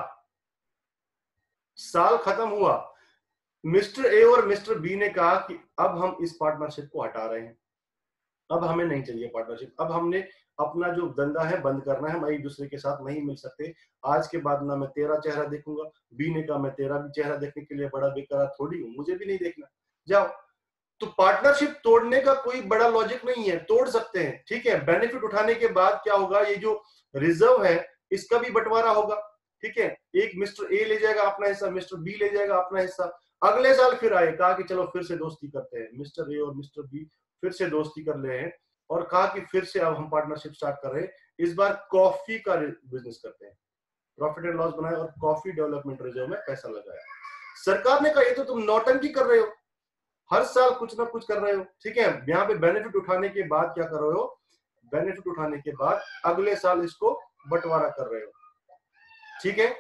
S1: साल खत्म हुआ, मिस्टर ए और मिस्टर बी ने कहा कि अब हम इस पार्टनरशिप को हटा रहे हैं, अब हमें नहीं चाहिए पार्टनरशिप, अब हमने अपना जो धंधा है बंद करना है, हम एक दूसरे के साथ नहीं मिल सकते। आज के बाद ना मैं तेरा चेहरा देखूंगा। बी ने कहा मैं तेरा भी चेहरा देखने के लिए बड़ा बेकरार थोड़ी हूं, मुझे भी नहीं देखना, जाओ। तो पार्टनरशिप तोड़ने का कोई बड़ा लॉजिक नहीं है, तोड़ सकते हैं, ठीक है। बेनिफिट उठाने के बाद क्या होगा? ये जो रिजर्व है इसका भी बंटवारा होगा, ठीक है। एक मिस्टर ए ले जाएगा अपना हिस्सा, मिस्टर बी ले जाएगा अपना हिस्सा। अगले साल फिर आए, कहा कि चलो फिर से दोस्ती करते हैं, मिस्टर ए और मिस्टर बी फिर से दोस्ती कर ले हैं और कहा कि फिर से अब हम पार्टनरशिप स्टार्ट कर रहे हैं। इस बार कॉफी का बिजनेस करते हैं, प्रॉफिट एंड लॉस बनाया और कॉफी डेवलपमेंट रिजर्व में पैसा लगाया। सरकार ने कहा ये तो तुम नौटंकी कर रहे हो, हर साल कुछ ना कुछ कर रहे हो, ठीक है। यहाँ पे बेनिफिट उठाने के बाद क्या कर रहे हो? बेनिफिट उठाने के बाद अगले साल इसको बंटवारा कर रहे हो, ठीक है।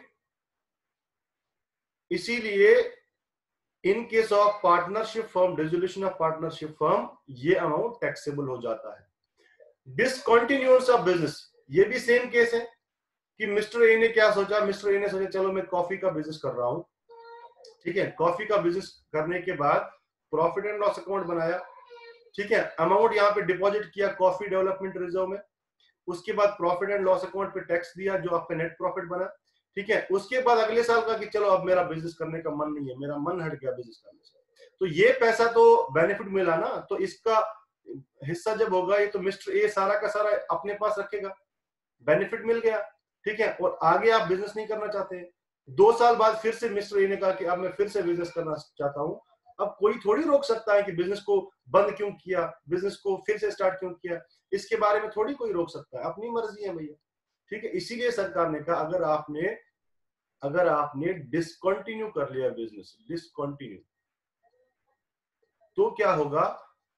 S1: इसीलिए in case of partnership firm, dissolution of partnership firm, ये अमाउंट टैक्सेबल हो जाता है। डिसकंटिन्यूअन्स ऑफ बिजनेस, ये भी सेम केस है कि मिस्टर ए ने क्या सोचा? मिस्टर ए ने सोचा चलो मैं कॉफी का बिजनेस कर रहा हूं, ठीक है। कॉफी का बिजनेस करने के बाद प्रॉफिट एंड लॉस अकाउंट बनाया, ठीक है, अमाउंट यहाँ पे डिपॉजिट किया कॉफी डेवलपमेंट रिजर्व में। उसके बाद प्रॉफिट एंड लॉस अकाउंट पे टैक्स दिया जो आपका नेट प्रॉफिट बना, ठीक है। उसके बाद अगले साल का कि चलो अब मेरा बिजनेस करने का मन नहीं है, मेरा मन हट गया बिजनेस करने से, तो ये पैसा तो बेनिफिट मिला ना, तो इसका हिस्सा जब होगा ये तो मिस्टर ए सारा का सारा अपने पास रखेगा, बेनिफिट मिल गया, ठीक है। और आगे आप बिजनेस नहीं करना चाहते हैं, 2 साल बाद फिर से मिस्टर ए ने कहा कि अब मैं फिर से बिजनेस करना चाहता हूं। अब कोई थोड़ी रोक सकता है कि बिजनेस को बंद क्यों किया, बिजनेस को फिर से स्टार्ट क्यों किया, इसके बारे में थोड़ी कोई रोक सकता है, अपनी मर्जी है भैया, ठीक है। इसीलिए सरकार ने कहा अगर आपने डिसकंटिन्यू कर लिया बिजनेस, डिसकंटिन्यू, तो क्या होगा?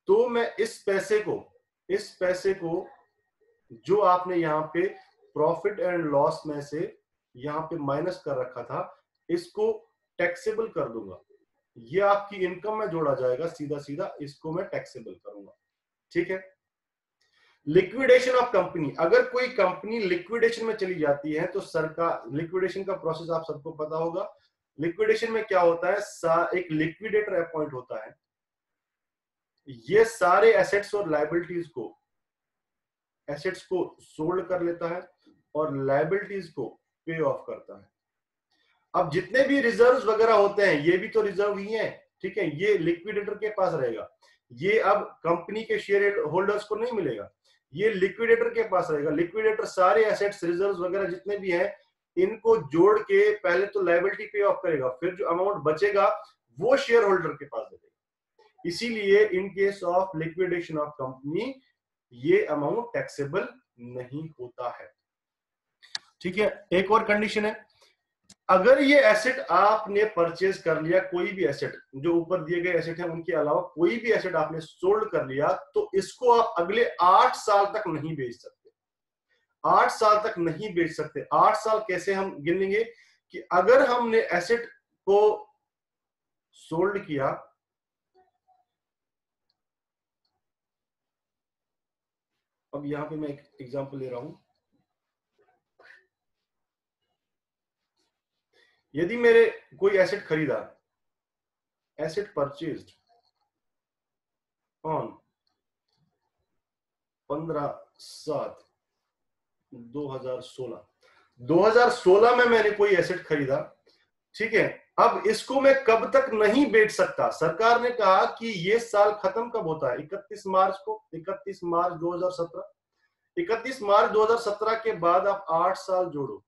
S1: तो मैं इस पैसे को जो आपने यहाँ पे प्रॉफिट एंड लॉस में से यहाँ पे माइनस कर रखा था, इसको टैक्सेबल कर दूंगा। ये आपकी इनकम में जोड़ा जाएगा, सीधा सीधा इसको मैं टैक्सेबल करूंगा। ठीक है। लिक्विडेशन ऑफ कंपनी, अगर कोई कंपनी लिक्विडेशन में चली जाती है तो सरकार, लिक्विडेशन का प्रोसेस आप सबको पता होगा। लिक्विडेशन में क्या होता है, एक लिक्विडेटर अपॉइंट होता है, ये सारे एसेट्स और लायबिलिटीज को, एसेट्स को सोल्ड कर लेता है और लायबिलिटीज को पे ऑफ करता है। अब जितने भी रिजर्व्स वगैरह होते हैं, ये भी तो रिजर्व ही हैं, ठीक है, ये लिक्विडेटर के पास रहेगा, ये अब कंपनी के शेयर होल्डर्स को नहीं मिलेगा, ये लिक्विडेटर के पास रहेगा। लिक्विडेटर सारे एसेट्स, रिजर्व्स वगैरह जितने भी हैं, इनको जोड़ के पहले तो लायबिलिटी पे ऑफ करेगा, फिर जो अमाउंट बचेगा वो शेयर होल्डर के पास दे देगा। इसीलिए in case of liquidation of company ये अमाउंट टैक्सेबल नहीं होता है। ठीक है। एक और कंडीशन है, अगर ये एसेट आपने परचेज कर लिया, कोई भी एसेट जो ऊपर दिए गए एसेट है उनके अलावा कोई भी एसेट आपने सोल्ड कर लिया, तो इसको आप अगले 8 साल तक नहीं बेच सकते। 8 साल तक नहीं बेच सकते। 8 साल कैसे हम गिनेंगे कि अगर हमने एसेट को सोल्ड किया, अब यहां पे मैं एक एग्जांपल ले रहा हूं, यदि मेरे कोई एसेट खरीदा, एसेट परचेज्ड ऑन 15/7/2016, 2016 में मैंने कोई एसेट खरीदा, ठीक है। अब इसको मैं कब तक नहीं बेच सकता, सरकार ने कहा कि ये साल खत्म कब होता है, 31 मार्च को, 31 मार्च 2017। 31 मार्च 2017 के बाद आप 8 साल जोड़ो,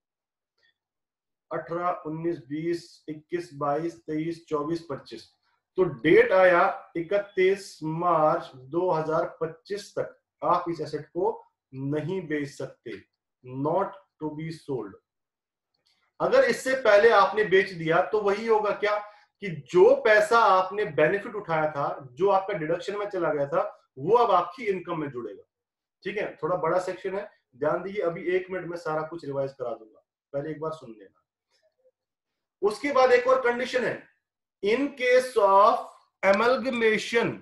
S1: 18, 19, 20, 21, 22, 23, 24, 25, तो डेट आया 31 मार्च 2025 तक आप इस एसेट को नहीं बेच सकते, नॉट टू बी सोल्ड। अगर इससे पहले आपने बेच दिया तो वही होगा क्या कि जो पैसा आपने बेनिफिट उठाया था, जो आपका डिडक्शन में चला गया था, वो अब आपकी इनकम में जुड़ेगा। ठीक है। थोड़ा बड़ा सेक्शन है, ध्यान दीजिए, अभी 1 मिनट में सारा कुछ रिवाइज करा दूंगा, पहले एक बार सुन लेना। उसके बाद एक और कंडीशन है, इन केस ऑफ एमलगमेशन,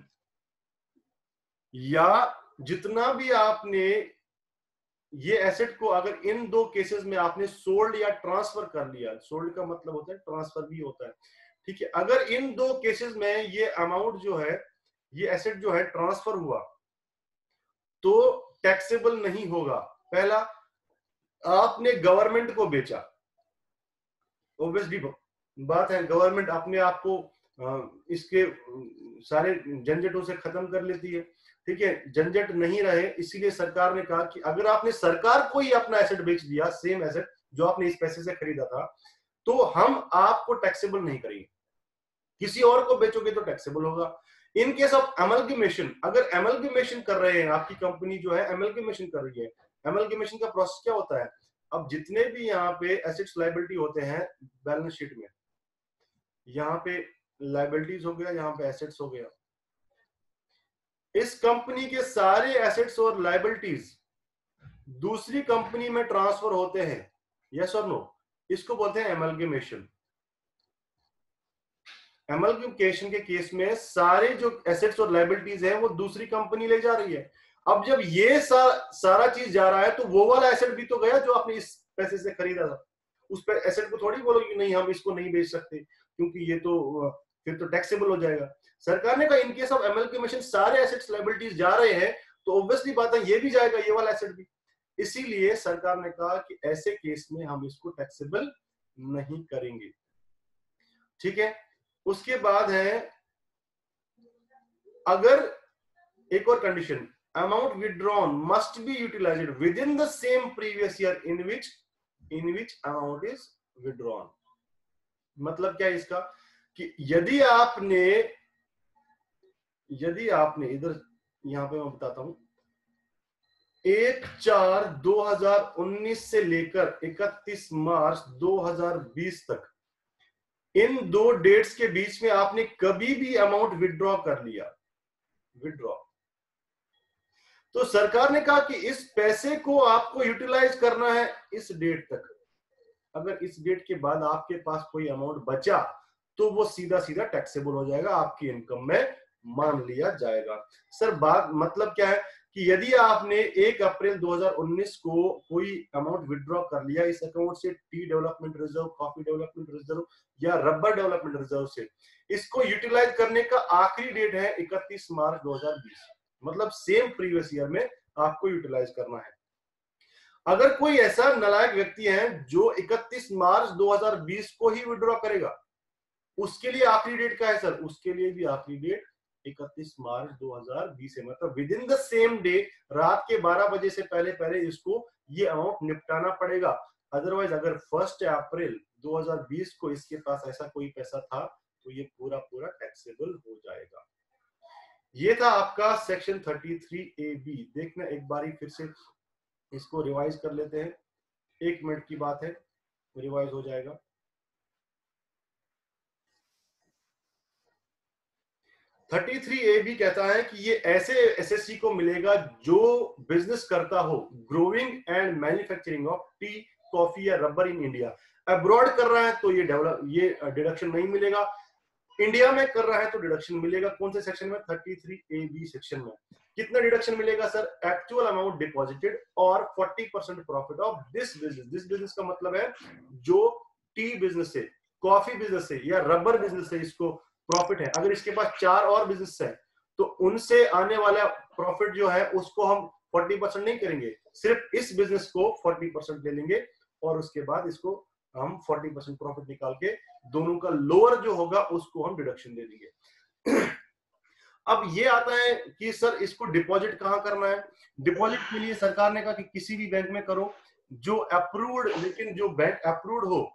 S1: या जितना भी आपने ये एसेट को, अगर इन 2 केसेस में आपने सोल्ड या ट्रांसफर कर लिया, सोल्ड का मतलब होता है ट्रांसफर भी होता है, ठीक है, अगर इन 2 केसेस में ये अमाउंट जो है, ये एसेट जो है ट्रांसफर हुआ, तो टैक्सेबल नहीं होगा। पहला, आपने गवर्नमेंट को बेचा, ऑब्वियसली बात है, गवर्नमेंट अपने आप को इसके सारे झंझटों से खत्म कर लेती है, ठीक है, झंझट नहीं रहे, इसीलिए सरकार ने कहा कि अगर आपने सरकार को ही अपना एसेट बेच दिया, सेम एसेट जो आपने इस पैसे से खरीदा था, तो हम आपको टैक्सेबल नहीं करेंगे, किसी और को बेचोगे तो टैक्सेबल होगा। इन केस ऑफ एमलगमेशन, अगर एमलगमेशन कर रहे हैं, आपकी कंपनी जो है एमलगमेशन कर रही है, एमलगमेशन का प्रोसेस क्या होता है, अब जितने भी यहाँ पे एसेट्स लायबिलिटी होते हैं बैलेंस शीट में, यहाँ पे लायबिलिटीज हो गया, यहाँ पे एसेट्स हो गया, इस कंपनी के सारे एसेट्स और लायबिलिटीज दूसरी कंपनी में ट्रांसफर होते हैं, यस और नो, इसको बोलते हैं एमलगमेशन। एमलगमेशन के केस में सारे जो एसेट्स और लायबिलिटीज है वो दूसरी कंपनी ले जा रही है। अब जब ये सारा चीज जा रहा है, तो वो वाला एसेट भी तो गया जो आपने इस पैसे से खरीदा था, उस पे एसेट को थोड़ी बोलोगे कि नहीं हम इसको नहीं बेच सकते क्योंकि ये तो फिर तो टैक्सेबल हो जाएगा। सरकार ने कहा इन केस ऑफ एमलगमेशन सारे एसेट्स लायबिलिटीज जा रहे हैं, तो ऑब्वियसली बात है ये भी जाएगा, ये वाला एसेट भी, इसीलिए सरकार ने कहा कि ऐसे केस में हम इसको टैक्सेबल नहीं करेंगे। ठीक है। उसके बाद है, अगर एक और condition, amount withdrawn must be utilized within the same previous year in which amount is withdrawn। मतलब क्या है इसका कि यदि आपने इधर, यहां पे मैं बताता हूं, 1/4/2019 से लेकर 31 मार्च 2020 तक, इन 2 डेट्स के बीच में आपने कभी भी अमाउंट विथड्रॉ कर लिया, विड्रॉ। तो सरकार ने कहा कि इस पैसे को आपको यूटिलाइज करना है इस डेट तक। अगर इस डेट के बाद आपके पास कोई अमाउंट बचा तो वो सीधा सीधा टैक्सेबल हो जाएगा, आपकी इनकम में मान लिया जाएगा। सर बात मतलब क्या है कि यदि आपने 1 अप्रैल 2019 को कोई अमाउंट विड्रॉ कर लिया इस अकाउंट से, tea development reserve, coffee development reserve या रबर डेवलपमेंट रिजर्व से, इसको यूटिलाइज करने का आखिरी डेट है 31 मार्च 2020, मतलब सेम प्रीवियस ईयर में आपको यूटिलाइज करना है। अगर कोई ऐसा नालायक व्यक्ति है जो 31 मार्च 2020 को ही विड्रॉ करेगा, उसके लिए आखिरी डेट क्या है सर? उसके लिए भी आखिरी डेट 31 मार्च 2020 है, मतलब within the same day, रात के 12 बजे से पहले पहले इसको ये अमाउंट निपटाना पड़ेगा। अदरवाइज अगर 1 अप्रैल 2020 को इसके पास ऐसा कोई पैसा था तो ये पूरा पूरा टैक्सेबल हो जाएगा। ये था आपका सेक्शन 33AB। देखना एक बारी फिर से इसको रिवाइज कर लेते हैं, 1 मिनट की बात है, रिवाइज हो जाएगा। 33AB कहता है कि ये ऐसे एसएससी को मिलेगा जो बिजनेस करता हो growing and manufacturing of tea, coffee या रबर इन इंडिया। अब्रॉड कर रहा है तो ये डिडक्शन नहीं मिलेगा, इंडिया में कर रहा है तो डिडक्शन मिलेगा। कौन से सेक्शन में? 33AB सेक्शन में। कितना डिडक्शन मिलेगा सर? एक्चुअल अमाउंट डिपॉजिटेड और 40% profit of this business. This business का मतलब है जो टी बिजनेस से, कॉफी बिजनेस से या रबर बिजनेस से इसको प्रॉफिट है। अगर इसके पास 4 और बिजनेस है तो उनसे आने वाला प्रॉफिट जो है उसको हम 40% नहीं करेंगे, सिर्फ इस बिजनेस को 40% ले लेंगे और उसके बाद इसको हम 40% प्रॉफिट निकाल के दोनों का लोअर जो होगा उसको हम डिडक्शन दे देंगे। अब ये आता है कि सर इसको डिपॉजिट कहां करना है? डिपॉजिट के लिए सरकार ने कहा कि किसी भी बैंक में करो जो अप्रूव्ड, लेकिन जो बैंक अप्रूव्ड हो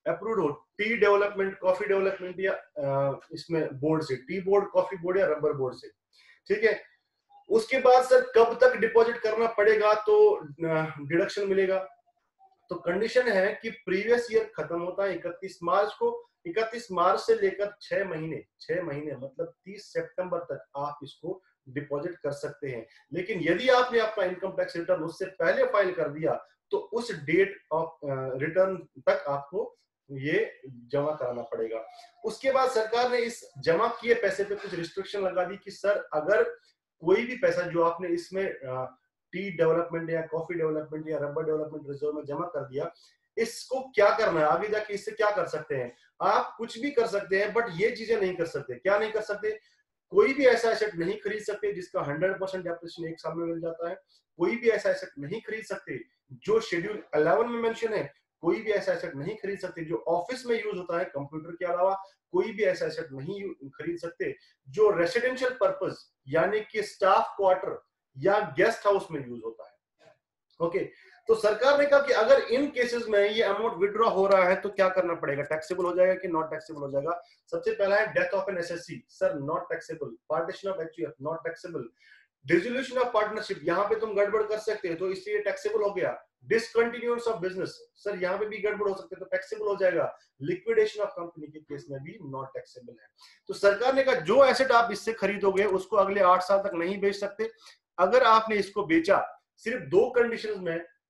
S1: टी डेवलपमेंट, कॉफी डेवलपमेंट या इसमें बोर्ड से, टी बोर्ड, कॉफी बोर्ड या रबर बोर्ड से, ठीक है। उसके बाद सर कब तक डिपॉजिट करना पड़ेगा तो डिडक्शन मिलेगा? तो कंडीशन है कि प्रीवियस ईयर खत्म होता है 31 मार्च को, 31 मार्च से लेकर 6 महीने मतलब 30 सितंबर तक आप इसको डिपॉजिट कर सकते हैं। लेकिन यदि आपने अपना इनकम टैक्स रिटर्न उससे पहले फाइल कर दिया तो उस डेट ऑफ रिटर्न तक आपको ये जमा कराना पड़ेगा। उसके बाद सरकार ने इस जमा किए पैसे पे कुछ रिस्ट्रिक्शन लगा दी कि सर अगर कोई भी पैसा जो आपने इसमें टी डेवलपमेंट या कॉफी डेवलपमेंट या रबर डेवलपमेंट रिजर्व में जमा कर दिया, इसको क्या करना है आगे जाके, इससे क्या कर सकते हैं? आप कुछ भी कर सकते हैं बट ये चीजें नहीं कर सकते। क्या नहीं कर सकते? कोई भी ऐसा एसेट नहीं खरीद सकते जिसका 100% डेप्रिसिएशन 1 साल में मिल जाता है। कोई भी ऐसा एसेट नहीं खरीद सकते जो शेड्यूल 11 में मेंशन है। कोई भी ऐसा एसेट नहीं खरीद सकते जो ऑफिस में यूज होता है कंप्यूटर के अलावा। कोई भी ऐसा एसेट नहीं खरीद सकते जो रेसिडेंशियल पर्पस यानी कि स्टाफ क्वार्टर या गेस्ट हाउस में यूज होता है। ओके, तो सरकार ने कहा कि अगर इन केसेस में ये अमाउंट विड्रॉ हो रहा है तो क्या करना पड़ेगा? टैक्सेबल हो जाएगा कि नॉट टैक्सेबल हो जाएगा? सबसे पहला है death of an assessee, sir not taxable. Partition of HUF not taxable. Dissolution of partnership, यहाँ पे तुम गड़बड़ कर सकते हो तो इसलिए टैक्सेबल हो गया। डिसकंटिन्यूएंस ऑफ बिजनेस, सर यहाँ पे भी गड़बड़ हो सकते है तो टैक्सेबल हो जाएगा। लिक्विडेशन ऑफ कंपनी के केस में भी नॉट टैक्सेबल है। तो सरकार ने कहा जो एसेट आप इससे खरीदोगे उसको अगले 8 साल तक नहीं बेच सकते। अगर आपने इसको बेचा सिर्फ दो कंडीशंस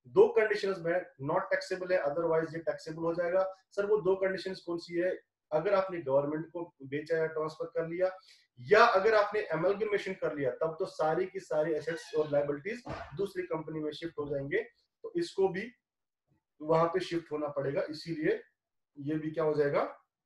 S1: में नॉट टैक्सेबल है, अदरवाइज ये टैक्सेबल हो जाएगा। सर वो 2 कंडीशंस कौन सी है? अगर आपने गवर्नमेंट को बेचा या ट्रांसफर कर लिया या अगर आपने एमलगमेशन कर लिया तब तो सारी की सारी एसेट्स और लायबिलिटीज दूसरी कंपनी में शिफ्ट हो जाएंगे, तो इसको भी वहां पे शिफ्ट होना पड़ेगा। इसीलिए ये भी क्या हो जाएगा?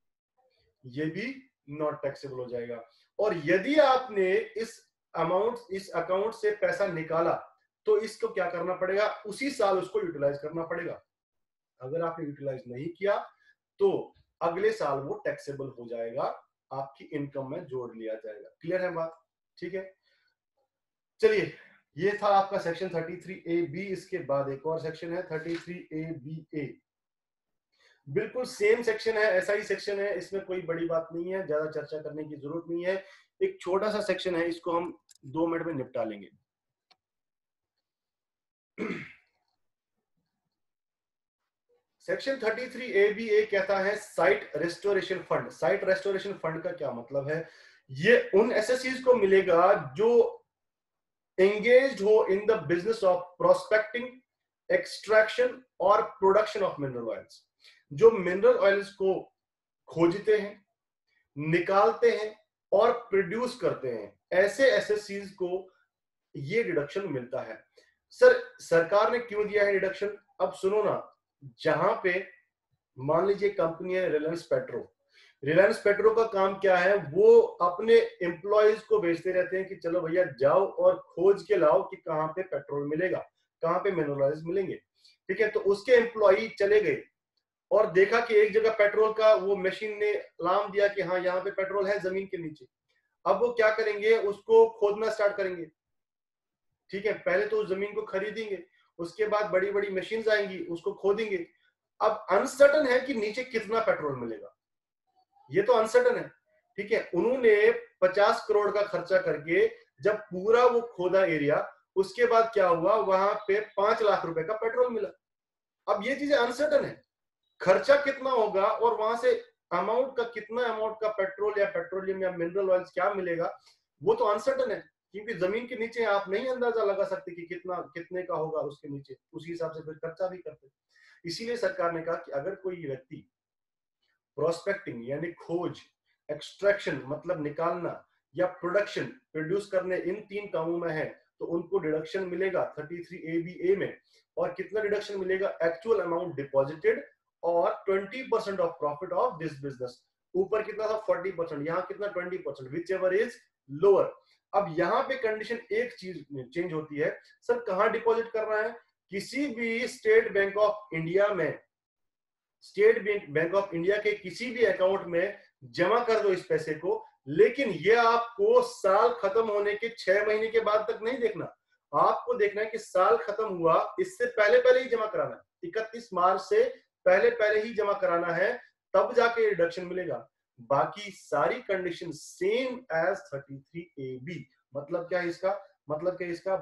S1: ये भी नॉट टैक्सेबल हो जाएगा। और यदि आपने इस अकाउंट से पैसा निकाला तो इसको क्या करना पड़ेगा? उसी साल उसको यूटिलाइज करना पड़ेगा। अगर आपने यूटिलाइज नहीं किया तो अगले साल वो टैक्सेबल हो जाएगा, आपकी इनकम में जोड़ लिया जाएगा। क्लियर है बात? ठीक है, चलिए ये था आपका सेक्शन 33AB। इसके बाद एक और सेक्शन है 33ABA। बिल्कुल सेम सेक्शन है, ऐसा ही सेक्शन है, इसमें कोई बड़ी बात नहीं है, ज्यादा चर्चा करने की जरूरत नहीं है। एक छोटा सा सेक्शन है, इसको हम 2 मिनट में निपटा लेंगे। सेक्शन 33ABA कहता है site restoration fund. Site restoration fund का क्या मतलब है? ये उन एसएससीज को मिलेगा जो एंगेज्ड हो in the business of prospecting, extraction और प्रोडक्शन ऑफ मिनरल ऑयल्स, जो मिनरल ऑयल्स को खोजते हैं, निकालते हैं और प्रोड्यूस करते हैं, ऐसे एसएससीज को ये डिडक्शन मिलता है। सर सरकार ने क्यों दिया है डिडक्शन? अब सुनो ना, जहां पे मान लीजिए कंपनी है रिलायंस पेट्रो, रिलायंस पेट्रो का काम क्या है, वो अपने एम्प्लॉयज को भेजते रहते हैं कि चलो भैया जाओ और खोज के लाओ कि कहां पे पेट्रोल मिलेगा, कहां पे मिनरल ऑयल्स मिलेंगे, ठीक है। तो उसके एम्प्लॉय चले गए और देखा कि एक जगह पेट्रोल का वो मशीन ने अलार्म दिया कि हाँ यहाँ पे पेट्रोल है जमीन के नीचे। अब वो क्या करेंगे, उसको खोदना स्टार्ट करेंगे, ठीक है। पहले तो उस जमीन को खरीदेंगे, उसके बाद बड़ी बड़ी मशीन आएंगी, उसको खोदेंगे। अब अनसर्टन है कि नीचे कितना पेट्रोल मिलेगा, ये तो अनसर्टन है, ठीक है। उन्होंने 50 करोड़ का खर्चा करके जब पूरा वो खोदा एरिया, उसके बाद क्या हुआ, वहां पे 5 लाख रुपए का पेट्रोल मिला। अब ये चीजें अनसर्टन है, खर्चा कितना होगा और वहां से अमाउंट का कितना अमाउंट का पेट्रोल या पेट्रोलियम या मिनरल ऑयल्स क्या मिलेगा, वो तो अनसर्टन है, क्योंकि जमीन के नीचे आप नहीं अंदाजा लगा सकते कि कितना कितने का होगा उसके नीचे, उसी हिसाब से फिर खर्चा भी करते। इसीलिए सरकार ने कहा कि अगर कोई व्यक्ति प्रोस्पेक्टिंग यानी खोज, एक्सट्रैक्शन मतलब निकालना, या प्रोडक्शन प्रोड्यूस करने, इन 3 कामों में है तो उनको डिडक्शन मिलेगा 33A में। और कितना डिडक्शन मिलेगा, एक्चुअल अमाउंट डिपॉजिटेड और 20% of profit of this business. ऊपर कितना था 40%, यहाँ कितना 20%, विच एवर इज लोअर। अब यहाँ पे कंडीशन एक चीज चेंज होती है, सर कहाँ डिपॉजिट करना है, किसी भी स्टेट बैंक ऑफ इंडिया में, स्टेट बैंक ऑफ इंडिया के किसी भी अकाउंट में जमा कर दो इस पैसे को, लेकिन ये आपको साल खत्म होने के 6 महीने के बाद तक नहीं देखना, आपको देखना है कि साल खत्म हुआ इससे पहले पहले ही जमा कराना है, 31 मार्च से पहले पहले ही जमा कराना है, तब जाके रिडक्शन मिलेगा। बाकी सारी कंडीशन सेम एज 33AB। मतलब क्या है इसका, मतलब क्या इसका,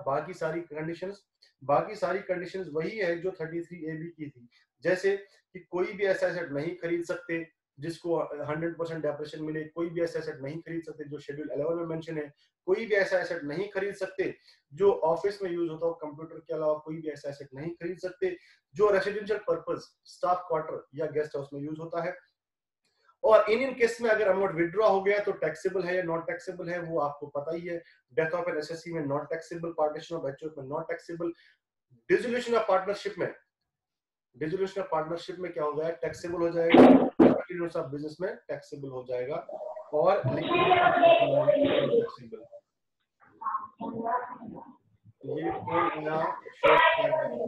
S1: बाकी सारी कंडीशंस वही है जो 33AB की थी। जैसे कि कोई भी ऐसा एसेट नहीं खरीद सकते जिसको 100% डेप्रेशन मिले, कोई भी ऐसा एसेट नहीं खरीद सकते जो शेड्यूल 11 में मेंशन है, कोई भी ऐसा एसेट नहीं खरीद सकते जो ऑफिस में यूज होता हो कंप्यूटर के अलावा, कोई भी ऐसा एसेट नहीं खरीद सकते जो रेसिडेंशियल पर्पस, स्टाफ क्वार्टर या गेस्ट हाउस में यूज होता है। और इन केस में अगर अमाउंट विड्रॉ हो गया तो टैक्सेबल है या नॉट टैक्सेबल है वो आपको पता ही है। डेथ ऑफ एन एसएससी में not taxable, partition of HOF में not taxable, dissolution of partnership में, डिसोल्यूशन ऑफ पार्टनरशिप में क्या हो जाएगा, टैक्सेबल हो जाएगा, कंटिन्यूअस ऑफ बिजनेस में टैक्सेबल हो जाएगा, और लिक्विडेशन टैक्सेबल। ये कोई ना शॉर्ट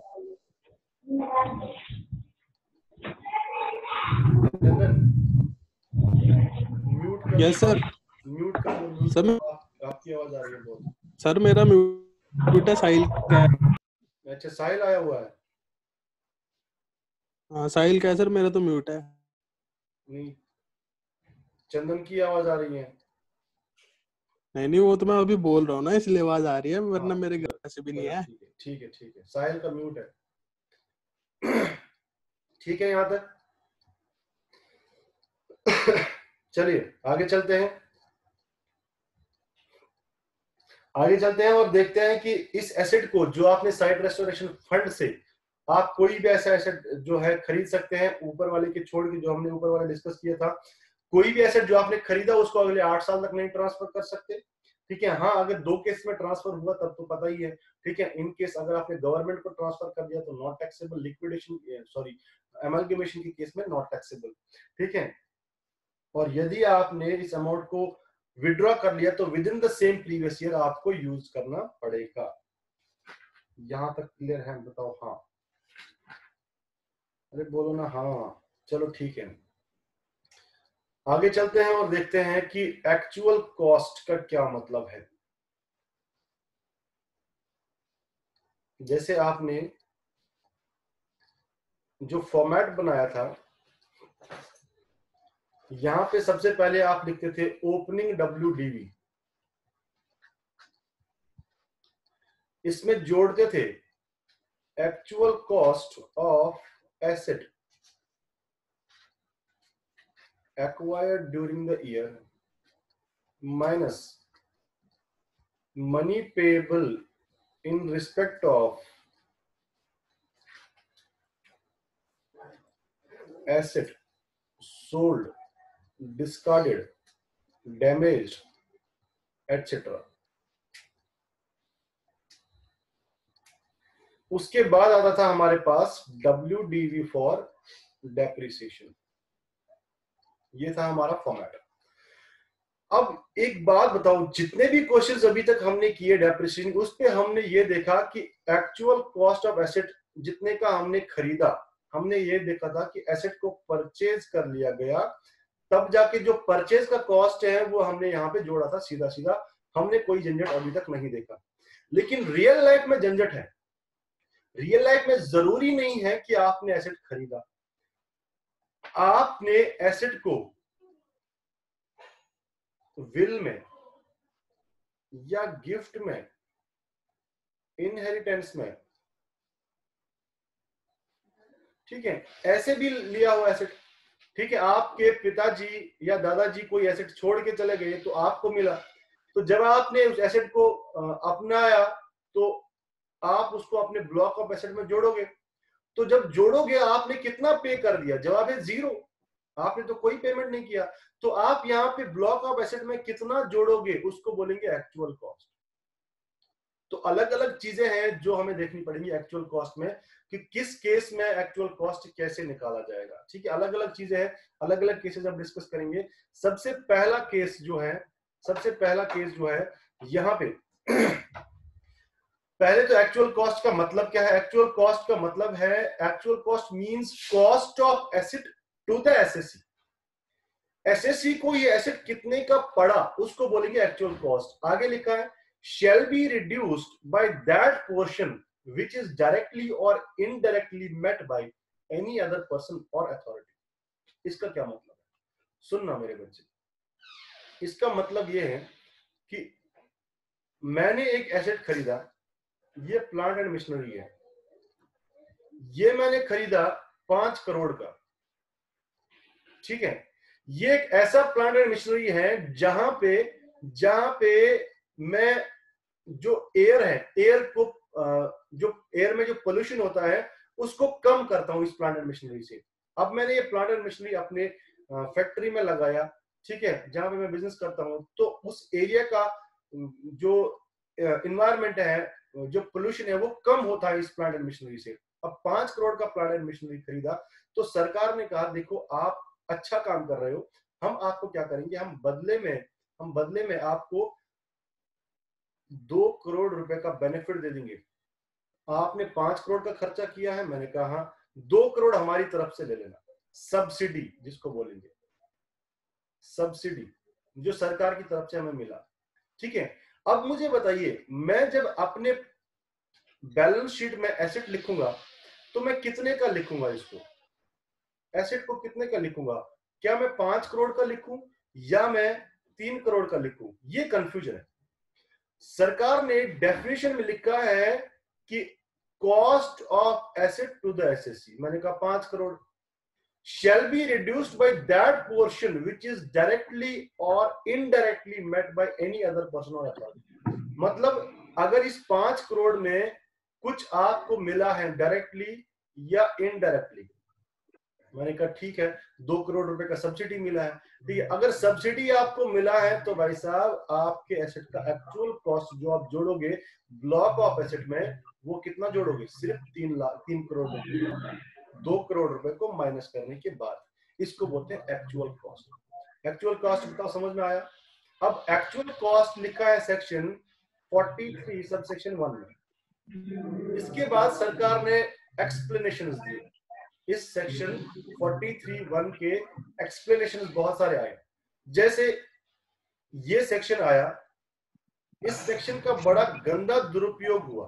S1: म्यूट कर,
S3: यस सर,
S1: म्यूट कर दो
S3: सर
S1: आपकी आवाज आ रही है बहुत।
S3: सर मेरा म्यूट है, साहिल का है।
S1: अच्छा साहिल आया हुआ है,
S3: हाँ साहिल का है सर, मेरा तो म्यूट है।
S1: नहीं चंदन की आवाज आ रही है।
S3: नहीं वो तो मैं अभी बोल रहा हूँ ना, इसलिए आवाज आ रही है, वरना मेरे घर से भी नहीं है।
S1: ठीक है ठीक है, साहिल का म्यूट है। ठीक है यहाँ तक। चलिए आगे चलते हैं, आगे चलते हैं और देखते हैं कि इस एसेट को जो आपने साइट रेस्टोरेशन फंड से आप कोई भी ऐसा एसेट जो है खरीद सकते हैं, ऊपर वाले के छोड़ के जो हमने ऊपर वाले डिस्कस किया था, कोई भी एसेट जो आपने खरीदा उसको अगले 8 साल तक नहीं ट्रांसफर कर सकते, ठीक है। हाँ अगर 2 केस में ट्रांसफर हुआ तब तो पता ही है, ठीक है। इन केस अगर आपने गवर्नमेंट को ट्रांसफर कर दिया तो not taxable, liquidation sorry amalgamation के केस में नॉट टैक्सेबल, ठीक है। और यदि आपने इस अमाउंट को विड्रॉ कर लिया तो within the same previous year आपको यूज करना पड़ेगा। यहां तक क्लियर है, बताओ हाँ, अरे बोलो ना हाँ, चलो ठीक है। आगे चलते हैं और देखते हैं कि एक्चुअल कॉस्ट का क्या मतलब है। जैसे आपने जो फॉर्मेट बनाया था, यहां पे सबसे पहले आप लिखते थे ओपनिंग WDV, इसमें जोड़ते थे actual cost of asset acquired during the year minus money payable in respect of asset sold, discarded, damaged etcetera. उसके बाद आता था हमारे पास WDV फॉर डेप्रिसिएशन। ये था हमारा फॉर्मेट। अब एक बात बताओ, जितने भी क्वेश्चंस अभी तक हमने किए डेप्रिसिएशन, उस पे हमने ये देखा कि एक्चुअल कॉस्ट ऑफ एसेट जितने का हमने खरीदा, हमने ये देखा था कि एसेट को परचेज कर लिया गया, तब जाके जो परचेज का कॉस्ट है वो हमने यहाँ पे जोड़ा था सीधा सीधा। हमने कोई झंझट अभी तक नहीं देखा। लेकिन रियल लाइफ में झंझट है। रियल लाइफ में जरूरी नहीं है कि आपने एसेट खरीदा, आपने एसेट को विल में या गिफ्ट में, इनहेरिटेंस में, ठीक है, ऐसे भी लिया हुआ एसेट। ठीक है, आपके पिताजी या दादाजी कोई एसेट छोड़ के चले गए तो आपको मिला, तो जब आपने उस एसेट को अपनाया तो आप उसको अपने ब्लॉक ऑफ एसेट में जोड़ोगे। तो जब जोड़ोगे आपने कितना पे कर दिया? जवाब है 0। आपने तो कोई पेमेंट नहीं किया। तो आप यहाँ पे ब्लॉक ऑफ एसेट में कितना जोड़ोगे उसको बोलेंगे एक्चुअल कॉस्ट। तो अलग अलग चीजें हैं जो हमें देखनी पड़ेंगी एक्चुअल कॉस्ट में, कि किस केस में एक्चुअल कॉस्ट कैसे निकाला जाएगा। ठीक है, अलग अलग चीजें हैं, अलग अलग केसेस हम डिस्कस करेंगे। सबसे पहला केस जो है यहाँ पे पहले तो एक्चुअल कॉस्ट का मतलब क्या है? एक्चुअल कॉस्ट का मतलब है, actual cost means cost of asset to the assessee. Assessee को ये एसेट कितने का पड़ा उसको बोलेंगे एक्चुअल कॉस्ट। आगे लिखा है shall be reduced by that portion which is directly or indirectly met by any other person or authority। इसका क्या मतलब है? सुनना मेरे बच्चे, इसका मतलब ये है कि मैंने एक एसेट खरीदा, ये प्लांट एंड मशीनरी है, ये मैंने खरीदा 5 करोड़ का। ठीक है, ये एक ऐसा प्लांट एंड मशीनरी है जहां पे मैं जो एयर है, एयर को जो एयर में जो पोल्यूशन होता है उसको कम करता हूं इस प्लांट एंड मशीनरी से। अब मैंने ये प्लांट एंड मशीनरी अपने फैक्ट्री में लगाया, ठीक है, जहां पे मैं बिजनेस करता हूं, तो उस एरिया का जो इन्वायरमेंट है, जो पोल्यूशन है, वो कम होता है इस प्लांट एंड मशीनरी से। अब 5 करोड़ का प्लांट एंड मशीनरी खरीदा, तो सरकार ने कहा देखो आप अच्छा काम कर रहे हो, हम आपको क्या करेंगे, हम बदले में आपको 2 करोड़ रुपए का बेनिफिट दे देंगे। आपने 5 करोड़ का खर्चा किया है, मैंने कहा 2 करोड़ हमारी तरफ से ले लेना। सब्सिडी जिसको बोलेंगे, सब्सिडी जो सरकार की तरफ से हमें मिला। ठीक है, अब मुझे बताइए, मैं जब अपने बैलेंस शीट में एसेट लिखूंगा तो मैं कितने का लिखूंगा? इसको एसेट को कितने का लिखूंगा? क्या मैं 5 करोड़ का लिखूं या मैं 3 करोड़ का लिखूं? ये कंफ्यूजन है। सरकार ने डेफिनेशन में लिखा है कि cost of asset to the assessee, मैंने कहा 5 crore, shall be reduced by that portion which is directly or indirectly met by any other person or authority। मतलब अगर इस 5 करोड़ में कुछ आपको मिला है डायरेक्टली या इनडायरेक्टली, मैंने कहा ठीक है 2 करोड़ रुपए का सब्सिडी मिला है। ठीक है, अगर सब्सिडी आपको मिला है तो भाई साहब आपके एसेट का एक्चुअल कॉस्ट जो आप जोड़ोगे ब्लॉक ऑफ एसेट में, वो कितना जोड़ोगे? सिर्फ 3 करोड़ रुपए, 2 करोड़ रुपए को माइनस करने के बाद। इसको बोलते हैं एक्चुअल कॉस्ट। एक्चुअल कॉस्ट बताओ, समझ में आया? अब एक्चुअल कॉस्ट लिखा है सेक्शन 43 सब सेक्शन 1 में। इसके बाद सरकार ने एक्सप्लेनेशंस दिए। इस सेक्शन 43(1) के एक्सप्लेनेशन बहुत सारे आए। जैसे ये सेक्शन आया, इस सेक्शन का बड़ा गंदा दुरुपयोग हुआ।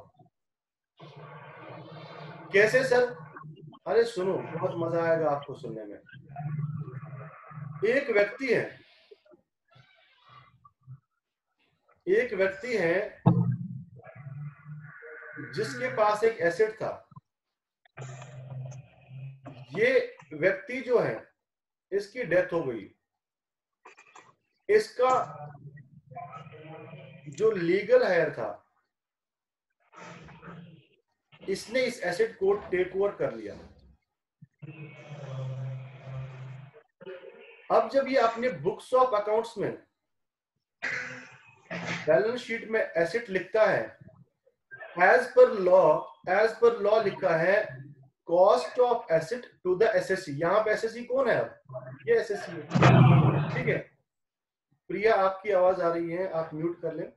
S1: कैसे सर? अरे सुनो, बहुत मजा आएगा आपको सुनने में। एक व्यक्ति है जिसके पास एक एसेट था। ये व्यक्ति जो है, इसकी डेथ हो गई। इसका जो लीगल हायर था इसने इस एसेट को टेक ओवर कर लिया। अब जब ये अपने बुक्स ऑफ अकाउंट्स में बैलेंस शीट में एसेट लिखता है, एज पर लॉ लिखा है cost of asset to the assessee. यहां पे एसएससी कौन है? अब ये एसएससी है, ठीक है। प्रिया आपकी आवाज आ रही है, आप म्यूट कर लें।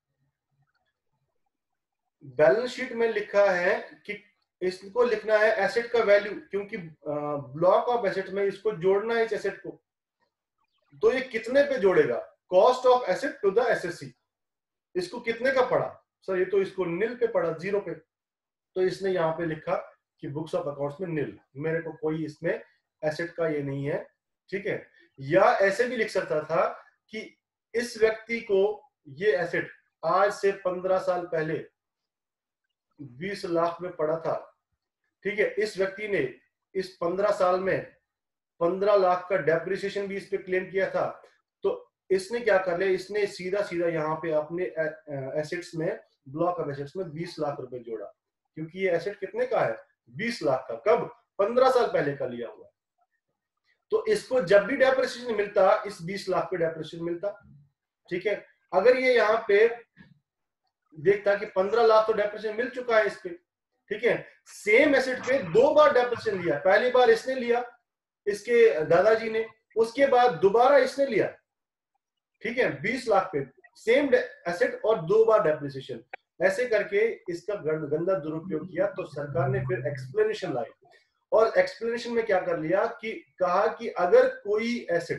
S1: बैलेंस शीट में लिखा है कि इसको लिखना है एसेट का वैल्यू, क्योंकि ब्लॉक ऑफ एसेट में इसको जोड़ना है इस एसेट को। तो ये कितने पे जोड़ेगा? Cost of asset to the assessee. इसको कितने का पड़ा सर? ये तो इसको नील पे पड़ा, 0 पे। तो इसने यहाँ पे लिखा कि बुक्स ऑफ अकाउंट्स में नील, मेरे को कोई इसमें एसेट का ये नहीं है, ठीक है। या ऐसे भी लिख सकता था कि इस व्यक्ति को ये एसेट आज से 15 साल पहले 20 लाख में पड़ा था, ठीक है। इस व्यक्ति ने इस 15 साल में 15 लाख का डेप्रिसिएशन भी इस पे क्लेम किया था। तो इसने क्या कर लिया, इसने सीधा सीधा यहाँ पे अपने एसेट्स में, ब्लॉक ऑफ एसेट्स में 20 लाख रुपए जोड़ा, क्योंकि ये एसेट कितने का है? 20 लाख का। कब? 15 साल पहले का लिया हुआ। तो इसको जब भी डेप्रिसिएशन मिलता, इस 20 लाख पे डेप्रिसिएशन मिलता, ठीक है। अगर ये यहाँ पे देखता कि 15 लाख तो डेप्रिसिएशन मिल चुका है इस पे, ठीक है, सेम एसेट पे 2 बार डेप्रिसिएशन लिया। पहली बार इसने लिया, इसके दादाजी ने, उसके बाद दोबारा इसने लिया, ठीक है, 20 लाख पे सेम एसेट और 2 बार डेप्रिसिएशन। ऐसे करके इसका गंदा दुरुपयोग किया। तो सरकार ने फिर एक्सप्लेनेशन लाई, और एक्सप्लेनेशन में क्या कर लिया कि कहा कि अगर कोई एसेट,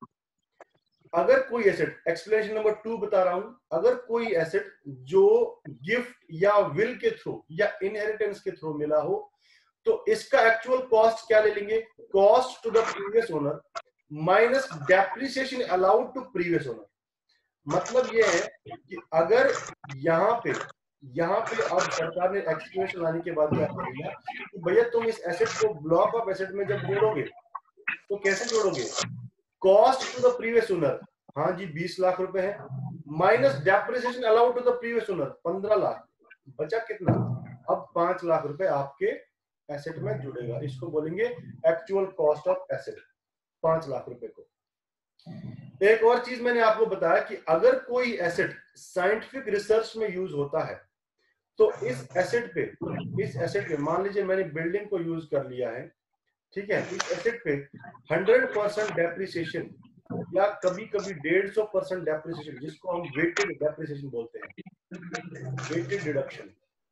S1: एक्सप्लेनेशन नंबर 2 बता रहा हूं, अगर कोई एसेट जो गिफ्ट या विल के थ्रू या इनहेरिटेंस के थ्रू मिला हो, तो इसका एक्चुअल कॉस्ट क्या ले लेंगे? Cost to the previous owner minus depreciation allowed to previous owner. मतलब ये है कि अगर यहाँ पे अब सरकार ने एक्सप्लेनेशन लाने के बाद क्या कर दिया कि भैया तुम इस एसेट को ब्लॉक ऑफ एसेट में जब जोड़ोगे तो कैसे जोड़ोगे? Cost to the previous owner, हाँ जी 20 लाख रुपए है, minus depreciation allowed to the previous owner 15 lakh, बचा कितना? अब 5 लाख रुपए आपके एसेट में जुड़ेगा। इसको बोलेंगे actual cost of asset, 5 lakh रुपए को। एक और चीज मैंने आपको बताया कि अगर कोई एसेट साइंटिफिक रिसर्च में यूज होता है, तो इस एसेट पे मान लीजिए मैंने बिल्डिंग को यूज कर लिया है, ठीक है, इस एसेट पे 100% डेप्रिसिएशन या कभी कभी 150% डेप्रिसिएशन, जिसको हम वेटेड डेप्रिसिएशन बोलते हैं, वेटेड डिडक्शन।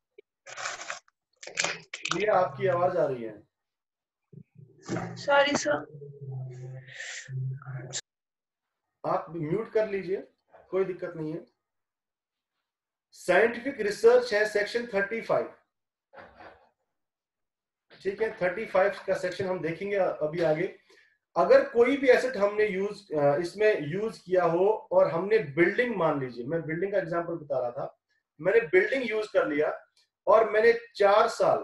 S1: ये आपकी आवाज आ रही है?
S4: सॉरी सर,
S1: आप म्यूट कर लीजिए, कोई दिक्कत नहीं है। साइंटिफिक रिसर्च है सेक्शन 35, ठीक है, 35 का सेक्शन हम देखेंगे अभी आगे। अगर कोई भी एसेट हमने इसमें यूज किया हो और हमने बिल्डिंग, मान लीजिए मैं बिल्डिंग का एग्जांपल बता रहा था, मैंने बिल्डिंग यूज कर लिया और मैंने 4 साल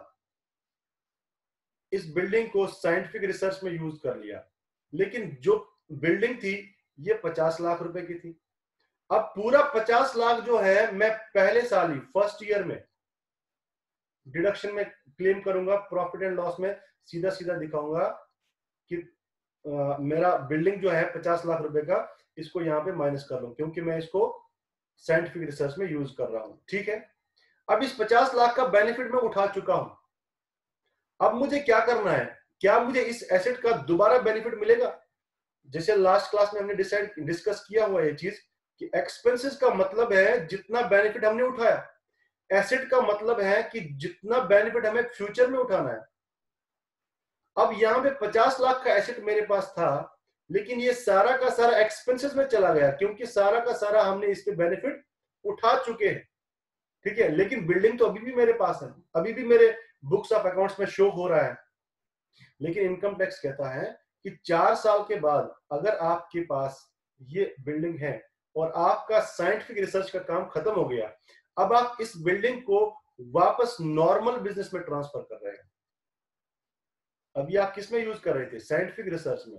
S1: इस बिल्डिंग को साइंटिफिक रिसर्च में यूज कर लिया, लेकिन जो बिल्डिंग थी ये 50 लाख रुपए की थी। अब पूरा 50 लाख जो है मैं पहले साल ही फर्स्ट ईयर में डिडक्शन में क्लेम करूंगा, प्रॉफिट एंड लॉस में सीधा सीधा दिखाऊंगा कि मेरा बिल्डिंग जो है 50 लाख रुपए का, इसको यहाँ पे माइनस कर लूं क्योंकि मैं इसको साइंटिफिक रिसर्च में यूज कर रहा हूं, ठीक है। अब इस 50 लाख का बेनिफिट मैं उठा चुका हूं, अब मुझे क्या करना है? क्या मुझे इस एसेट का दोबारा बेनिफिट मिलेगा? जैसे लास्ट क्लास में हमने डिस्कस किया हुआ ये चीज कि एक्सपेंसेस का मतलब है जितना बेनिफिट हमने उठाया, एसेट का मतलब है कि जितना बेनिफिट हमें फ्यूचर में उठाना है। अब यहाँ पे 50 लाख का एसेट मेरे पास था, लेकिन ये सारा का सारा एक्सपेंसेस में चला गया क्योंकि सारा का सारा हमने इस पे बेनिफिट उठा चुके हैं, ठीक है। लेकिन बिल्डिंग तो अभी भी मेरे पास है, अभी भी मेरे बुक्स ऑफ अकाउंट्स में शो हो रहा है। लेकिन इनकम टैक्स कहता है कि 4 साल के बाद अगर आपके पास ये बिल्डिंग है और आपका साइंटिफिक रिसर्च का काम खत्म हो गया, अब आप इस बिल्डिंग को वापस नॉर्मल बिजनेस में ट्रांसफर कर रहे हैं। अभी आप किस में यूज कर रहे थे? साइंटिफिक रिसर्च में।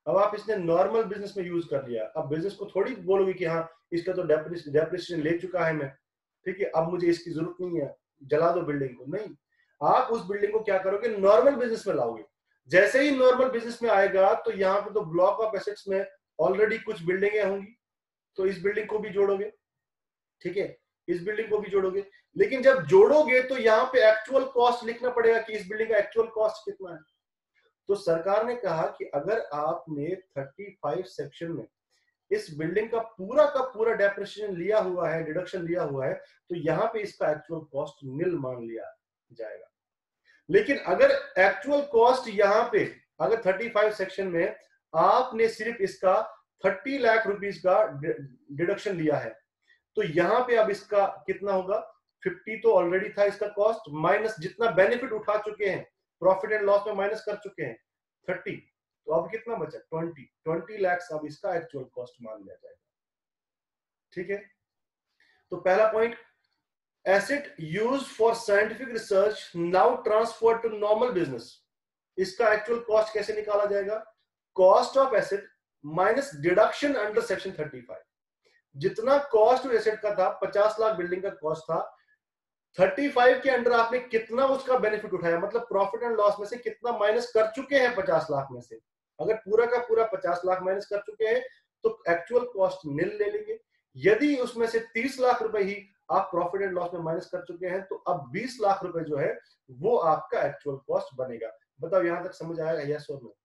S1: अब आप इसने नॉर्मल बिजनेस में यूज कर लिया, अब बिजनेस को थोड़ी बोलोगे कि हाँ इसका तो डेप्रिसिएशन ले चुका है मैं, ठीक है, अब मुझे इसकी जरूरत नहीं है, जला दो बिल्डिंग को। नहीं, आप उस बिल्डिंग को क्या करोगे, नॉर्मल बिजनेस में लाओगे। जैसे ही नॉर्मल बिजनेस में आएगा तो यहाँ पे तो ब्लॉक ऑफ एसेट्स में ऑलरेडी कुछ बिल्डिंगें होंगी, तो इस बिल्डिंग को भी जोड़ोगे, ठीक है, इस बिल्डिंग को भी जोड़ोगे। लेकिन जब जोड़ोगे तो यहाँ पे एक्चुअल कॉस्ट लिखना पड़ेगा कि इस बिल्डिंग का एक्चुअल कॉस्ट कितना है। तो सरकार ने कहा कि अगर आपने 35 सेक्शन में इस बिल्डिंग का पूरा डेप्रिसिएशन लिया हुआ है, डिडक्शन लिया हुआ है, तो यहाँ पे इसका एक्चुअल कॉस्ट निल मान लिया जाएगा। लेकिन अगर एक्चुअल कॉस्ट यहाँ पे अगर 35 सेक्शन में आपने सिर्फ इसका 30 लाख रुपीस का डिडक्शन लिया है, तो यहाँ पे अब इसका कितना होगा, 50 तो ऑलरेडी था इसका कॉस्ट, माइनस जितना बेनिफिट उठा चुके हैं, प्रॉफिट एंड लॉस में माइनस कर चुके हैं 30, तो अब कितना बचा 20 लाख, अब इसका एक्चुअल कॉस्ट मान लिया जाएगा। ठीक है, तो पहला point, asset used for scientific research now transfer to normal business, इसका एक्चुअल कॉस्ट कैसे निकाला जाएगा, cost of asset minus deduction under section 35। जितना कॉस्ट एसेट का था, 50 लाख बिल्डिंग का कॉस्ट था, 35 के अंडर आपने कितना उसका बेनिफिट उठाया, मतलब प्रॉफिट एंड लॉस में से कितना माइनस कर चुके हैं 50 लाख में से। अगर पूरा का पूरा 50 लाख माइनस कर चुके हैं तो एक्चुअल कॉस्ट निल ले लेंगे। यदि उसमें से 30 लाख रुपए ही आप प्रॉफिट एंड लॉस में माइनस कर चुके हैं तो अब 20 लाख रुपए जो है वो आपका एक्चुअल कॉस्ट बनेगा। बताओ यहां तक समझ आया, यस और नो?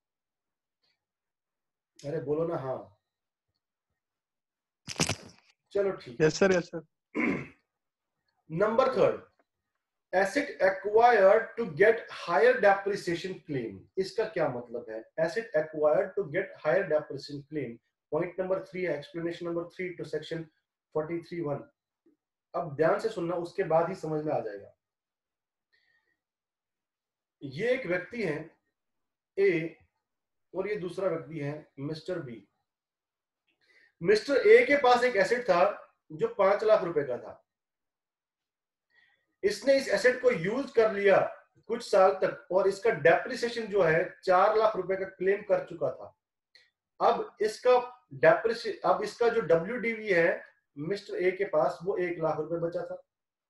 S1: अरे बोलो ना हाँ। चलो ठीक है।
S3: Yes sir, yes sir.
S1: Number 3, asset acquired to get higher depreciation claim. इसका क्या मतलब है, asset acquired to get higher depreciation claim? Point number 3 है, एक्सप्लेनेशन नंबर 3 टू सेक्शन 43(1). अब ध्यान से सुनना, उसके बाद ही समझ में आ जाएगा। ये एक व्यक्ति है ए और ये दूसरा व्यक्ति है मिस्टर बी। मिस्टर ए के पास एक एसेट था जो 5 लाख रुपए का था। इसने इस एसेट को यूज कर लिया कुछ साल तक और इसका डेप्रिसिएशन जो है 4 लाख रुपए का क्लेम कर चुका था। अब इसका जो WDV है मिस्टर ए के पास वो 1 लाख रुपए बचा था।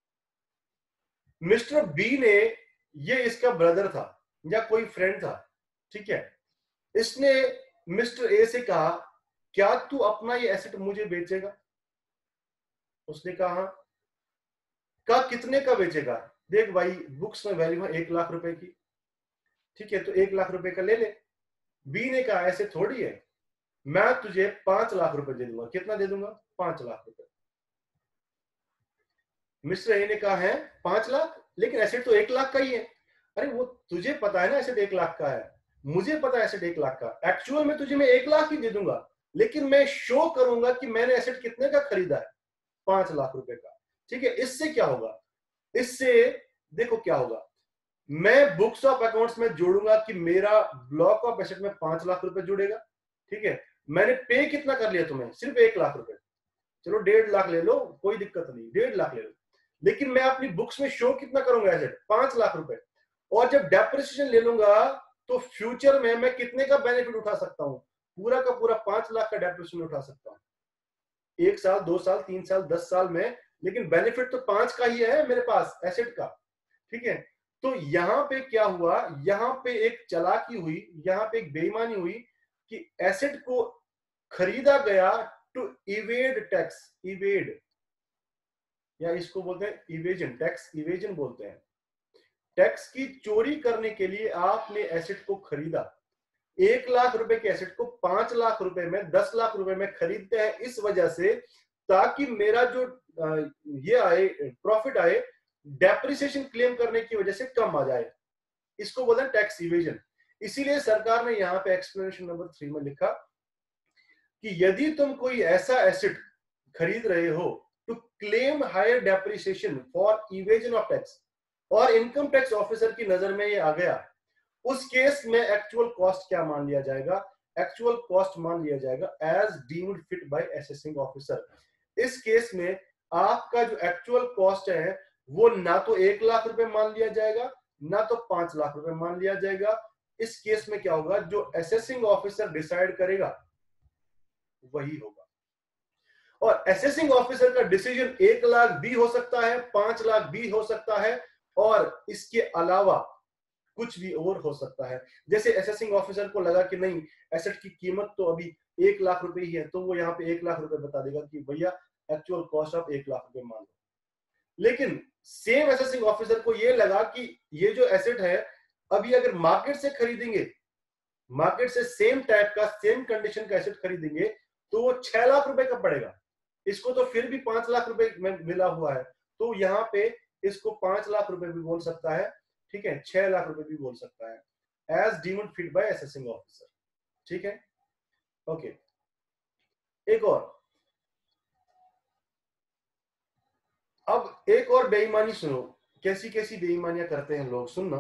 S1: मिस्टर बी ने, ये इसका ब्रदर था या कोई फ्रेंड था, ठीक है, इसने मिस्टर ए से कहा क्या तू अपना ये एसेट मुझे बेचेगा? उसने कहा कितने का बेचेगा? देख भाई बुक्स में वैल्यू है 1 लाख रुपए की, ठीक है, तो 1 लाख रुपए का ले ले। बी ने कहा ऐसे थोड़ी है, मैं तुझे 5 लाख रुपए दे दूंगा। कितना दे दूंगा? 5 लाख रुपए। मिस्टर ए ने कहा है 5 लाख, लेकिन एसेट तो 1 लाख का ही है। अरे वो तुझे पता है ना एसेट 1 लाख का है, मुझे पता है एसेट 1 लाख का, एक्चुअल में तुझे मैं 1 लाख ही दे दूंगा, लेकिन मैं शो करूंगा कि मैंने एसेट कितने का खरीदा है, 5 लाख रुपए का। ठीक है, इससे क्या होगा, इससे देखो क्या होगा, मैं बुक्स ऑफ अकाउंट्स में जोड़ूंगा कि मेरा ब्लॉक ऑफ एसेट में 5 लाख रुपए जुड़ेगा। ठीक है, मैंने पे कितना कर लिया तुम्हें? सिर्फ 1 लाख रुपए। चलो 1.5 लाख ले लो, कोई दिक्कत नहीं, 1.5 लाख ले लो, लेकिन मैं अपनी बुक्स में शो कितना करूंगा एसेट? 5 लाख रुपए। और जब डेप्रिसिएशन ले लूंगा तो फ्यूचर में मैं कितने का बेनिफिट उठा सकता हूं? पूरा का पूरा 5 लाख का डेप्रिसिएशन उठा सकता हूं, 1 साल 2 साल 3 साल 10 साल में, लेकिन बेनिफिट तो 5 का ही है मेरे पास एसेट का। ठीक है, तो यहां पे क्या हुआ, यहां पे एक चालाकी हुई, यहां पे एक बेईमानी हुई कि एसेट को खरीदा गया टू इवेड टैक्स, इवेड, या इसको बोलते हैं इवेजन, टैक्स इवेजन बोलते हैं। टैक्स की चोरी करने के लिए आपने एसेट को खरीदा। 1 लाख रुपए के एसेट को 5 लाख रुपए में, 10 लाख रुपए में खरीदते हैं इस वजह से ताकि मेरा जो ये आए, प्रॉफिट आए, डेप्रिसिएशन क्लेम करने की वजह से कम आ जाए। इसको बोलते हैं टैक्स इवेजन। इसीलिए सरकार ने यहां पे एक्सप्लेनेशन नंबर 3 में लिखा कि यदि तुम कोई ऐसा एसेट खरीद रहे हो to claim higher depreciation for evasion of tax और इनकम टैक्स ऑफिसर की नजर में ये आ गया, उस केस में एक्चुअल कॉस्ट क्या मान लिया जाएगा? एक्चुअल कॉस्ट मान लिया जाएगा as deemed fit by assessing officer. इस केस में आपका जो एक्चुअल कॉस्ट है वो ना तो 1 लाख रुपए मान लिया जाएगा, ना तो 5 लाख रुपए मान लिया जाएगा, इस केस में क्या होगा, जो असेसिंग ऑफिसर डिसाइड करेगा वही होगा। और असेसिंग ऑफिसर का डिसीजन 1 लाख भी हो सकता है, 5 लाख भी हो सकता है, और इसके अलावा कुछ भी और हो सकता है। जैसे असेसिंग ऑफिसर को लगा कि नहीं, एसेट की कीमत तो अभी 1 लाख रुपए ही है, तो वो यहाँ पे 1 लाख रुपए बता देगा कि भैया एक्चुअल कॉस्ट ऑफ 1 लाख रुपए मान लो। लेकिन सेम असेसिंग ऑफिसर को ये लगा कि ये जो एसेट है अभी अगर मार्केट से खरीदेंगे, मार्केट से सेम टाइप का सेम कंडीशन का एसेट खरीदेंगे तो वो 6 लाख रुपए का पड़ेगा, इसको तो फिर भी 5 लाख रुपए में मिला हुआ है, तो यहाँ पे इसको 5 लाख रुपए भी बोल सकता है, ठीक है, 6 लाख रुपए भी बोल सकता है, as deemed fit by assessing officer. ठीक है, ओके। एक और, अब एक और बेईमानी सुनो, कैसी कैसी बेईमानियां करते हैं लोग, सुनना।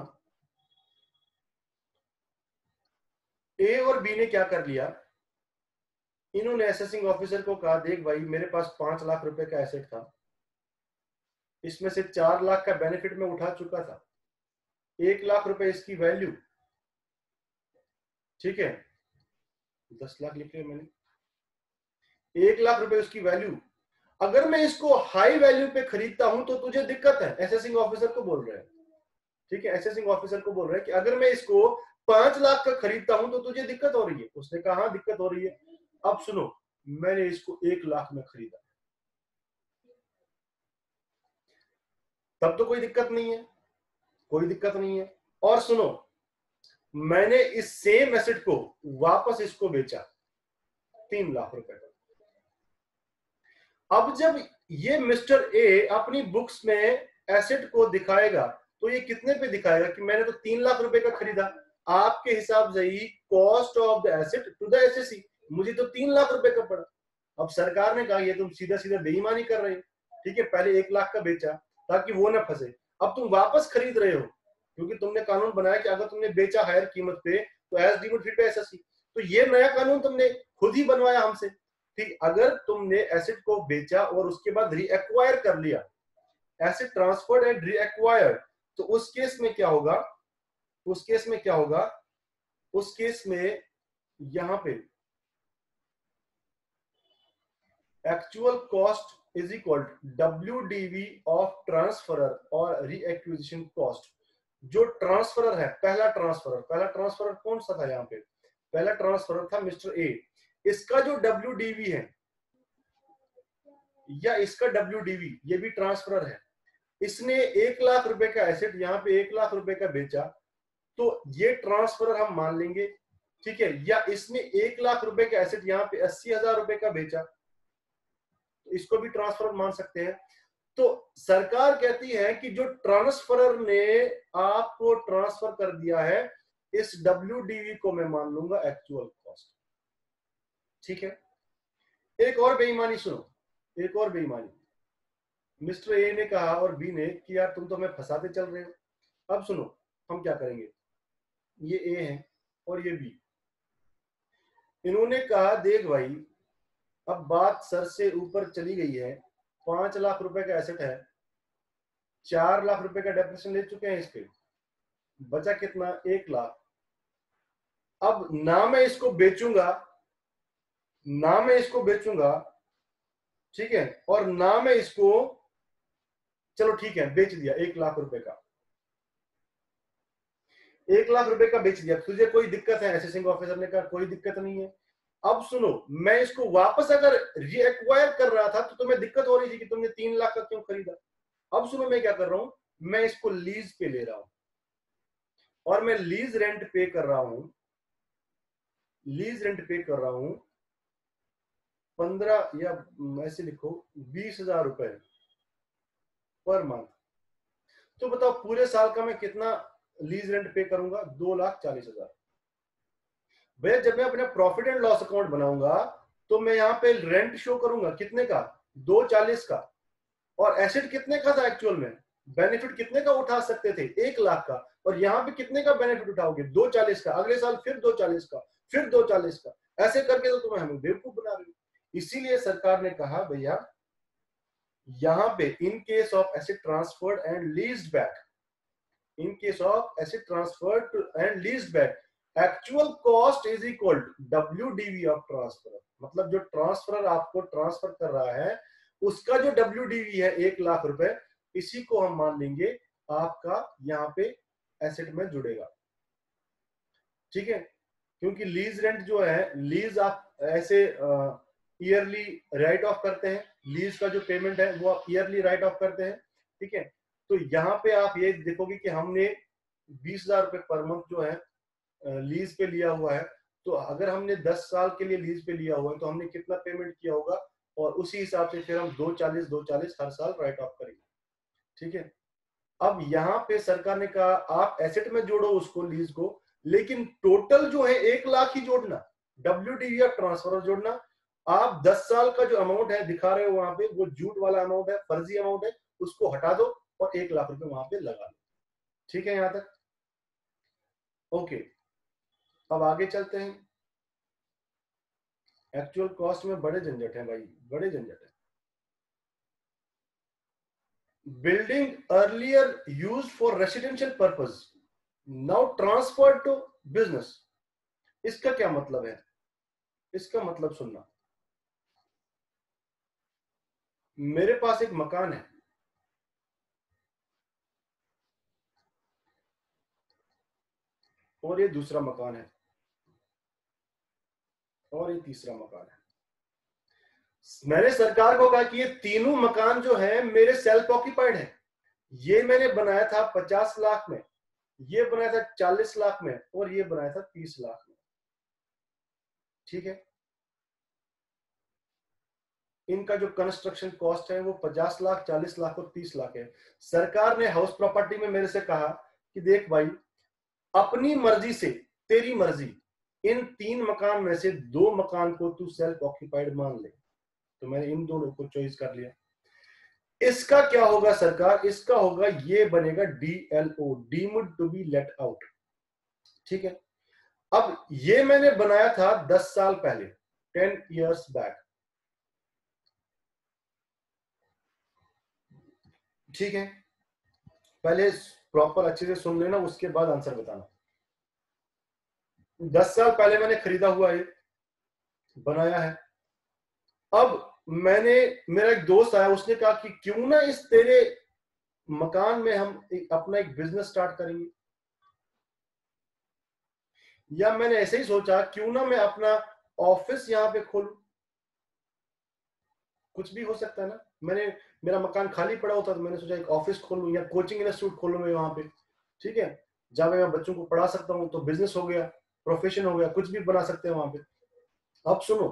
S1: ए और बी ने क्या कर लिया, इन्होंने असेसिंग ऑफिसर को कहा, देख भाई मेरे पास 5 लाख रुपए का एसेट था, इसमें से 4 लाख का बेनिफिट में उठा चुका था, 1 लाख रुपए इसकी वैल्यू, ठीक है, 10 लाख लिख लिया मैंने, 1 लाख रुपए उसकी वैल्यू, अगर मैं इसको हाई वैल्यू पे खरीदता हूं तो तुझे दिक्कत है, असेसिंग ऑफिसर को बोल रहे हैं, ठीक है, असेसिंग ऑफिसर को बोल रहे हैं कि अगर मैं इसको 5 लाख का खरीदता हूं तो तुझे दिक्कत हो रही है। उसने कहा हाँ दिक्कत हो रही है। अब सुनो, मैंने इसको 1 लाख में खरीदा, तब तो कोई दिक्कत नहीं है, कोई दिक्कत नहीं है। और सुनो, मैंने इस सेम एसेट को वापस इसको बेचा 3 लाख रुपए का। अब जब ये मिस्टर ए अपनी बुक्स में एसेट को दिखाएगा तो ये कितने पे दिखाएगा कि मैंने तो 3 लाख रुपए का खरीदा, आपके हिसाब से ही cost of the asset to the SSC मुझे तो 3 लाख रुपए का पड़ा। अब सरकार ने कहा ये तुम सीधा सीधा बेईमानी कर रहे हो, ठीक है, पहले 1 लाख का बेचा ताकि वो ना फंसे, अब तुम वापस खरीद रहे हो क्योंकि तुमने कानून बनाया कि अगर तुमने बेचा हायर कीमत पे तो as deemed fit by SSC, तो ये नया कानून तुमने खुद ही बनवाया हमसे। ठीक, अगर तुमने एसेट को बेचा और उसके बाद रीएक्वायर कर लिया, एसेट ट्रांसफर्ड एंड रीएक्वायर्ड, तो उस केस में क्या होगा, उस केस में क्या होगा, उस केस में यहां पे actual cost is equal WDV of transferor और रीएक्विजिशन कॉस्ट। जो ट्रांसफरर है, पहला ट्रांसफरर कौन सा था यहाँ पे, पहला ट्रांसफरर था मिस्टर ए, इसका जो WDV है या इसका WDV, ये भी ट्रांसफरर है, इसने 1 लाख रुपए का एसेट यहाँ पे 1 लाख रुपए का बेचा, तो ये ट्रांसफरर हम मान लेंगे, ठीक है, या इसने 1 लाख रुपए का एसेट यहाँ पे 80,000 रुपए का बेचा, तो इसको भी ट्रांसफरर मान सकते हैं। तो सरकार कहती है कि जो ट्रांसफरर ने आपको ट्रांसफर कर दिया है, इस WDV को मैं मान लूंगा एक्चुअल कॉस्ट। ठीक है, एक और बेईमानी सुनो, एक और बेईमानी, मिस्टर ए ने कहा और बी ने कि यार तुम तो हमें फंसाते चल रहे हो। अब सुनो हम क्या करेंगे, ये ए है और ये बी, इन्होंने कहा देख भाई अब बात सर से ऊपर चली गई है, 5 लाख रुपए का एसेट है, 4 लाख रुपए का डेप्रिसिएशन ले चुके हैं इस पे, बचा कितना, 1 लाख। अब ना मैं इसको बेचूंगा, ना मैं इसको बेचूंगा, ठीक है, और ना मैं इसको, चलो ठीक है बेच दिया 1 लाख रुपए का, 1 लाख रुपए का बेच दिया, तुझे कोई दिक्कत है, असेसिंग ऑफिसर ने कहा कोई दिक्कत नहीं है। अब सुनो, मैं इसको वापस अगर रीएक्वायर कर रहा था तो तुम्हें दिक्कत हो रही थी कि तुमने 3 लाख का क्यों खरीदा। अब सुनो मैं क्या कर रहा हूं, मैं इसको लीज पे ले रहा हूं और मैं लीज रेंट पे कर रहा हूं, लीज रेंट पे कर रहा हूं 15 या ऐसे लिखो 20,000 रुपए पर मंथ। तो बताओ पूरे साल का मैं कितना लीज रेंट पे करूंगा, 2,40,000। भैया जब मैं अपना प्रॉफिट एंड लॉस अकाउंट बनाऊंगा तो मैं यहाँ पे रेंट शो करूंगा कितने का, 2,40 का, और एसेट कितने का था एक्चुअल में, बेनिफिट कितने का उठा सकते थे, 1 लाख का, और यहाँ पे कितने का बेनिफिट उठाओगे, 2,40 का, अगले साल फिर 2,40 का, फिर 2,40 का, ऐसे करके तो तुम्हें हमें बेवकूफ बना रही हो। इसीलिए सरकार ने कहा भैया यहाँ पे in case of asset transferred and leased back, in case of asset transfer and leased back actual cost is equal to WDV of transfer. मतलब जो ट्रांसफर आपको ट्रांसफर कर रहा है उसका जो WDV है 1,00,000 रुपए, इसी को हम मान लेंगे आपका यहाँ पे एसेट में जुड़ेगा। ठीक है, क्योंकि लीज रेंट जो है, लीज आप ऐसे ईयरली राइट ऑफ करते हैं, लीज का जो पेमेंट है वो आप ईयरली राइट ऑफ करते हैं। ठीक है, तो यहाँ पे आप ये देखोगे कि हमने 20,000 रुपए पर मंथ जो है लीज पे लिया हुआ है। तो अगर हमने 10 साल के लिए लीज पे लिया हुआ है तो हमने कितना पेमेंट किया होगा, और उसी हिसाब से फिर हम 240 हर साल राइट ऑफ करेंगे। ठीक है, अब यहाँ पे सरकार ने कहा आप एसेट में जोड़ो उसको, लीज को, लेकिन टोटल जो है 1,00,000 ही जोड़ना, WDV या ट्रांसफर जोड़ना। आप 10 साल का जो अमाउंट है दिखा रहे हो वहां पे, वो झूठ वाला अमाउंट है, फर्जी अमाउंट है, उसको हटा दो और 1,00,000 रुपए वहां पे लगा दो। ठीक है, यहां तक ओके। अब आगे चलते हैं। एक्चुअल कॉस्ट में बड़े झंझट है भाई, बड़े झंझट है। Building earlier used for residential purpose now transfer to business. इसका क्या मतलब है? इसका मतलब सुनना, मेरे पास एक मकान है, और ये दूसरा मकान है, और ये तीसरा मकान है। मैंने सरकार को कहा कि ये तीनों मकान जो है मेरे सेल्फ ऑक्यूपाइड है। ये मैंने बनाया था 50 लाख में, ये बनाया था 40 लाख में, और ये बनाया था 30 लाख में। ठीक है, इनका जो कंस्ट्रक्शन कॉस्ट है वो 50 लाख, 40 लाख और 30 लाख है। सरकार ने हाउस प्रॉपर्टी में मेरे से कहा कि देख भाई, अपनी मर्जी से, तेरी मर्जी, इन 3 मकान में से 2 मकान को तू सेल्फ ऑक्यूपाइड मान ले। तो मैंने इन दोनों को चॉइस कर लिया। इसका क्या होगा सरकार? इसका होगा, ये बनेगा DLO, deemed to be let out. ठीक है, अब ये मैंने बनाया था 10 साल पहले, 10 years बैक। ठीक है, पहले प्रॉपर अच्छे से सुन लेना, उसके बाद आंसर बताना। 10 साल पहले मैंने खरीदा हुआ है, बनाया है। अब मेरा एक दोस्त आया, उसने कहा कि क्यों ना इस तेरे मकान में हम अपना एक बिजनेस स्टार्ट करेंगे। या मैंने ऐसे ही सोचा क्यों ना मैं अपना ऑफिस यहाँ पे खोलूं, कुछ भी हो सकता है ना। मेरा मकान खाली पड़ा होता तो मैंने सोचा एक ऑफिस खोलूं या कोचिंग इंस्टीट्यूट खोलूं मैं वहां पे। ठीक है, जहां मैं बच्चों को पढ़ा सकता हूं, तो बिजनेस हो गया, प्रोफेशन हो गया, कुछ भी बना सकते हैं वहां पे। अब सुनो,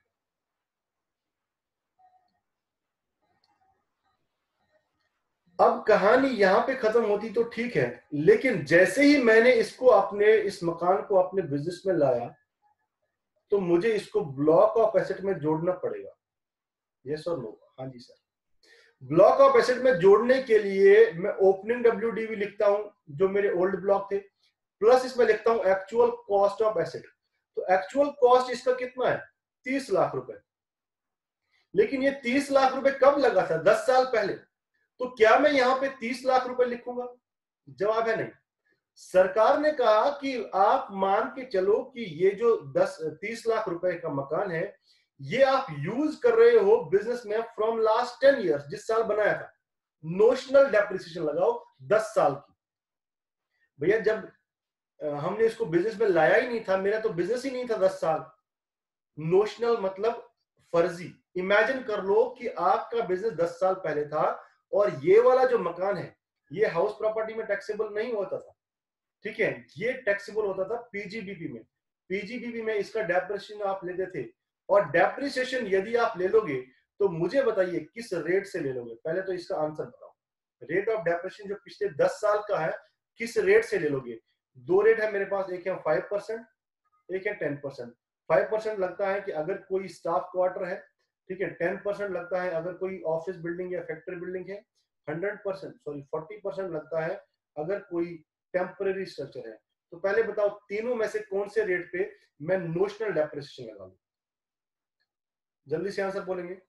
S1: अब कहानी यहां पे खत्म होती तो ठीक है, लेकिन जैसे ही मैंने इस मकान को अपने बिजनेस में लाया, तो मुझे इसको ब्लॉक ऑफ एसेट में जोड़ना पड़ेगा। यस और नो? हाँ जी सर। ब्लॉक ऑफ एसेट में जोड़ने के लिए मैं ओपनिंग WDV लिखता हूं जो मेरे ओल्ड ब्लॉक थे, प्लस इसमें लिखता हूं एक्चुअल कॉस्ट ऑफ एसेट। तो एक्चुअल कॉस्ट इसका कितना है? 30 लाख रुपए। लेकिन ये 30 लाख रुपए कब लगा था? 10 साल पहले। तो क्या मैं यहां पे 30 लाख रुपए लिखूंगा? जवाब है नहीं। सरकार ने कहा कि आप मान के चलो कि ये जो 30 लाख रुपए का मकान है, ये आप यूज कर रहे हो बिजनेस में फ्रॉम लास्ट 10 इयर्स, जिस साल बनाया था। नोशनल डेप्रिसिएशन लगाओ 10 साल की। भैया जब हमने इसको बिजनेस में लाया ही नहीं था, मेरा तो बिजनेस ही नहीं था 10 साल। नोशनल मतलब फर्जी। इमेजिन कर लो कि आपका बिजनेस 10 साल पहले था, और ये वाला जो मकान है ये हाउस प्रॉपर्टी में टैक्सेबल नहीं होता था। ठीक है, ये टैक्सेबल होता था PGBP में। PGBP में इसका डेप्रिसिएशन आप लेते थे, और डेप्रिसिएशन यदि आप ले लोगे तो मुझे बताइए किस रेट से ले लोगे? पहले तो इसका आंसर बताओ। रेट ऑफ डेप्रिसिएशन जो पिछले 10 साल का है, किस रेट से ले लोगे? 2 रेट है मेरे पास, एक है 5%, एक है 10%। 5% लगता है कि अगर कोई स्टाफ क्वार्टर है, ठीक है। 10% लगता है अगर कोई ऑफिस बिल्डिंग या फैक्ट्री बिल्डिंग है। 40% लगता है अगर कोई टेम्पररी स्ट्रक्चर है। तो पहले बताओ तीनों में से कौन से रेट पे मैं नोशनल डेप्रिसिएशन लगा लूं? जल्दी से आंसर बोलेंगे?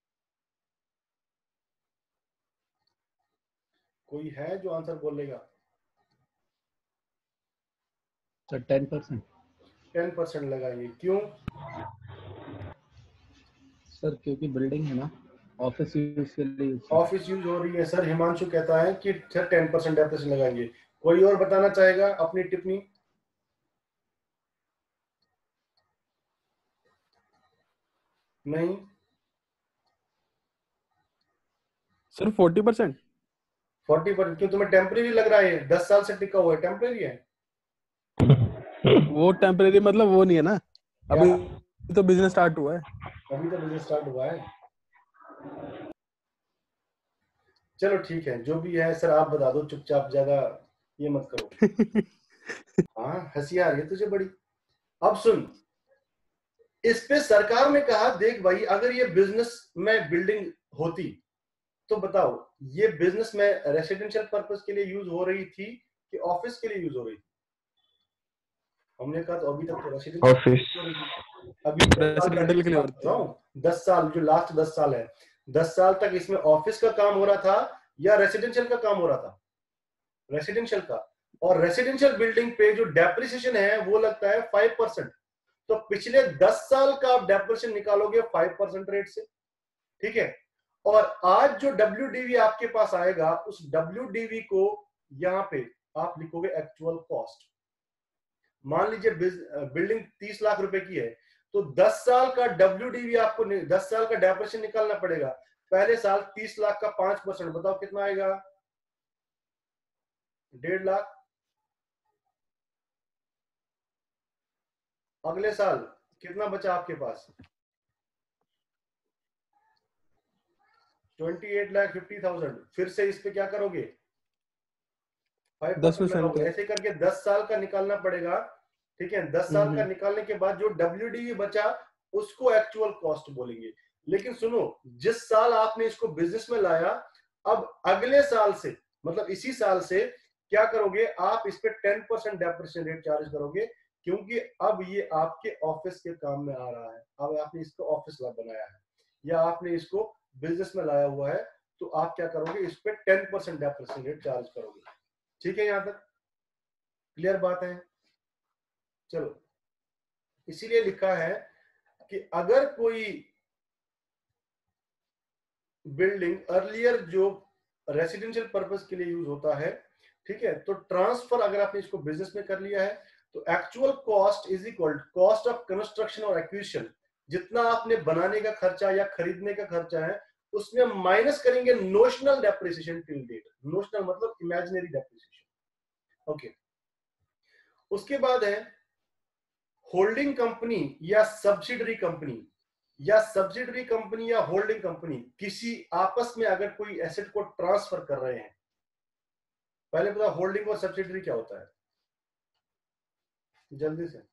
S1: कोई है जो आंसर बोलेगा?
S4: सर 10%।
S1: 10% लगाएंगे, क्यों?
S4: सर क्योंकि बिल्डिंग है ना, ऑफिस यूज के लिए।
S1: ऑफिस यूज हो रही है सर। हिमांशु कहता है कि सर 10% डेप्रिसिएशन लगाएंगे। कोई और बताना चाहेगा अपनी टिप्पणी? नहीं
S3: सर 40%।
S1: 40%? क्यों, तुम्हें टेम्परेरी लग रहा है? 10 साल से टिका हुआ है, टेम्परेरी है?
S3: वो टेम्परेरी मतलब वो नहीं है ना,
S1: क्या?
S3: अभी तो बिजनेस स्टार्ट हुआ है।
S1: अभी तो बिजनेस स्टार्ट हुआ है। चलो ठीक है, जो भी है सर आप बता दो चुपचाप, ज्यादा ये मत करो। हाँ हंसी आ रही है तुझे बड़ी। अब सुन, इस पे सरकार ने कहा देख भाई, अगर ये बिजनेस में बिल्डिंग होती तो बताओ, ये बिजनेस में रेसिडेंशियल पर्पस के लिए यूज हो रही थी कि ऑफिस के लिए यूज हो रही थी? हमने कहा तो अभी तक तो रेसिडेंशियल
S2: ऑफिस।
S1: हो रही थी। अभी 10 साल तक
S3: रेसिडेंटल के लिए
S1: बात कर रहा हूं, 10 साल जो लास्ट 10 साल है, 10 साल तक इसमें ऑफिस का काम हो रहा था या रेसिडेंशियल का काम हो रहा था? रेसिडेंशियल का। और रेसिडेंशियल बिल्डिंग पे जो डेप्रिसिएशन है वो लगता है 5%। तो पिछले 10 साल का आप डेप्रिसिएशन निकालोगे 5% रेट से, ठीक है? और आज जो WDV आपके पास आएगा, उस WDV को यहां पे आप लिखोगे एक्चुअल कॉस्ट। मान लीजिए बिल्डिंग 30 लाख रुपए की है, तो 10 साल का WDV आपको 10 साल का डेप्रिसिएशन निकालना पड़ेगा। पहले साल 30 लाख का 5%, बताओ कितना आएगा? 1.5 लाख। अगले साल कितना बचा आपके पास? 28,50,000। फिर से इस पे क्या करोगे? 5%
S3: 10%।
S1: लगाओगे। ऐसे करके 10 साल का निकालना पड़ेगा, ठीक है? 10 साल का निकालने के बाद जो WDV बचा उसको एक्चुअल कॉस्ट बोलेंगे। लेकिन सुनो, जिस साल आपने इसको बिजनेस में लाया, अब अगले साल से, मतलब इसी साल से क्या करोगे आप? इस पे 10% डेप्रिसिएशन रेट चार्ज करोगे, क्योंकि अब ये आपके ऑफिस के काम में आ रहा है। अब आपने इसको ऑफिस बनाया है या आपने इसको बिजनेस में लाया हुआ है, तो आप क्या करोगे? इस पे 10% डेप्रिसिएशन रेट चार्ज करोगे। ठीक है, यहां तक क्लियर बात है? चलो, इसीलिए लिखा है कि अगर कोई बिल्डिंग अर्लियर जो रेसिडेंशियल पर्पस के लिए यूज होता है, ठीक है, तो ट्रांसफर अगर आपने इसको बिजनेस में कर लिया है, तो actual cost is equal cost of construction और एक्विजिशन। जितना आपने बनाने का खर्चा या खरीदने का खर्चा है, उसमें माइनस करेंगे notional depreciation till date. Notional मतलब इमेजिनरी डेप्रिसिएशन। ओके, उसके बाद है होल्डिंग कंपनी या सब्सिडरी कंपनी, या सब्सिडरी कंपनी या होल्डिंग कंपनी किसी आपस में अगर कोई एसेट को ट्रांसफर कर रहे हैं। पहले पता होल्डिंग और सब्सिडरी क्या होता है, जल्दी से।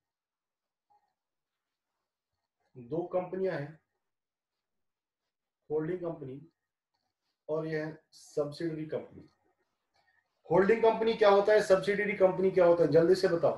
S1: दो कंपनियां हैं, होल्डिंग कंपनी और यह है सब्सिडरी कंपनी। होल्डिंग कंपनी क्या होता है, सब्सिडरी कंपनी क्या होता है, जल्दी से बताओ।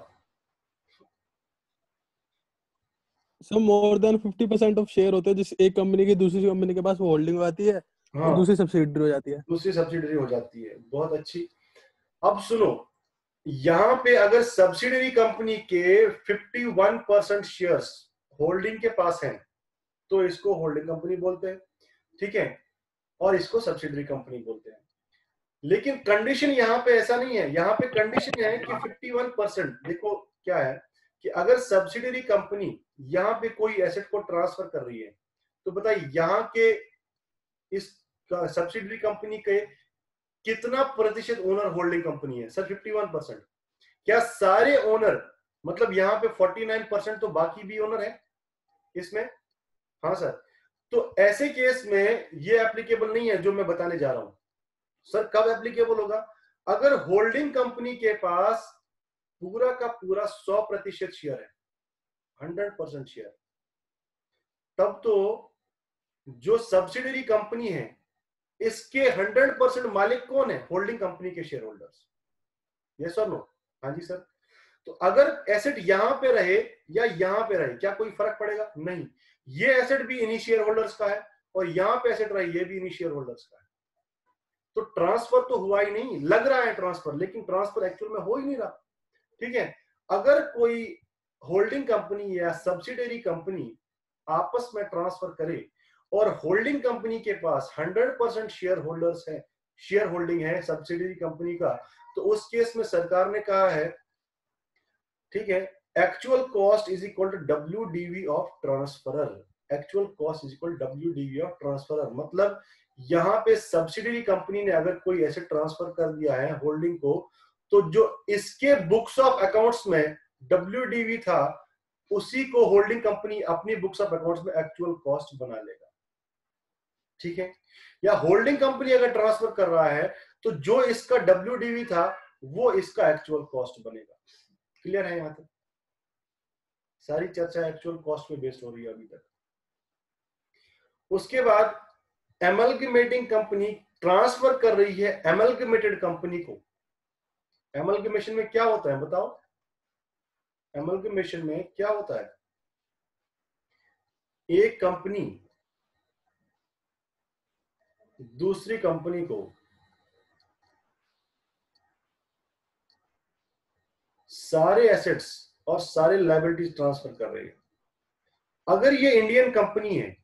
S3: So more than 50% of share होते हैं जिस एक कंपनी की दूसरी कंपनी के पास वो होल्डिंग आती है,
S1: हाँ,
S3: और दूसरी सब्सिडरी हो जाती है।
S1: दूसरी सब्सिडरी हो जाती है। बहुत अच्छी। अब सुनो, यहां पे अगर सब्सिडरी कंपनी के 51% शेयर्स होल्डिंग के पास हैं, तो इसको होल्डिंग कंपनी बोलते हैं, ठीक है, और इसको सब्सिडरी कंपनी बोलते हैं। लेकिन कंडीशन यहां पे ऐसा नहीं है। यहां पे कंडीशन है कि 51%, देखो क्या है कि अगर सब्सिडरी कंपनी यहां पे कोई एसेट को ट्रांसफर कर रही है, तो बताइए यहां के इस सब्सिडरी कंपनी के कितना प्रतिशत ओनर होल्डिंग कंपनी है? सर 51%। क्या सारे ओनर, मतलब यहां पे 49% तो बाकी भी ओनर है इसमें? हाँ सर। तो ऐसे केस में ये एप्लीकेबल नहीं है जो मैं बताने जा रहा हूं। सर कब एप्लीकेबल होगा? अगर होल्डिंग कंपनी के पास पूरा का पूरा 100% शेयर है, 100% शेयर, तब तो जो सब्सिडरी कंपनी है इसके 100% मालिक कौन है? होल्डिंग कंपनी के शेयर होल्डर्स। यस और नो? हाँ जी सर। तो अगर एसेट यहां पे रहे या यहां पे रहे, क्या कोई फर्क पड़ेगा? नहीं। ये एसेट भी इन्हीं शेयर होल्डर्स का है और यहां पे एसेट रहे, ये भी इन्हीं शेयर होल्डर्स का है। तो ट्रांसफर तो हुआ ही नहीं, लग रहा है ट्रांसफर, लेकिन ट्रांसफर एक्चुअल में हो ही नहीं रहा, ठीक है। अगर कोई होल्डिंग कंपनी या सब्सिडरी कंपनी आपस में ट्रांसफर करे और होल्डिंग कंपनी के पास 100% शेयर होल्डर्स है, शेयर होल्डिंग है सब्सिडरी कंपनी का, तो उस केस में सरकार ने कहा है, ठीक है, actual cost is equal to WDV of transferor. Actual cost is equal WDV of transferor, मतलब यहां पे सब्सिडरी कंपनी ने अगर कोई एसेट ट्रांसफर कर दिया है होल्डिंग को, तो जो इसके बुक्स ऑफ अकाउंट्स में WDV था, उसी को होल्डिंग कंपनी अपनी बुक्स ऑफ अकाउंट्स में एक्चुअल कॉस्ट बना लेगा। ठीक है, या होल्डिंग कंपनी अगर ट्रांसफर कर रहा है तो जो इसका WDV था वो इसका एक्चुअल कॉस्ट बनेगा। क्लियर है? यहां तक सारी चर्चा एक्चुअल कॉस्ट पे बेस्ड हो रही है अभी तक। उसके बाद एमलगमेटिंग कंपनी ट्रांसफर कर रही है एमलगमेटेड कंपनी को। एमलगमेशन में क्या होता है बताओ? एमलगमेशन में क्या होता है? एक कंपनी दूसरी कंपनी को सारे एसेट्स और सारे लायबिलिटीज ट्रांसफर कर रही है। अगर ये इंडियन कंपनी है,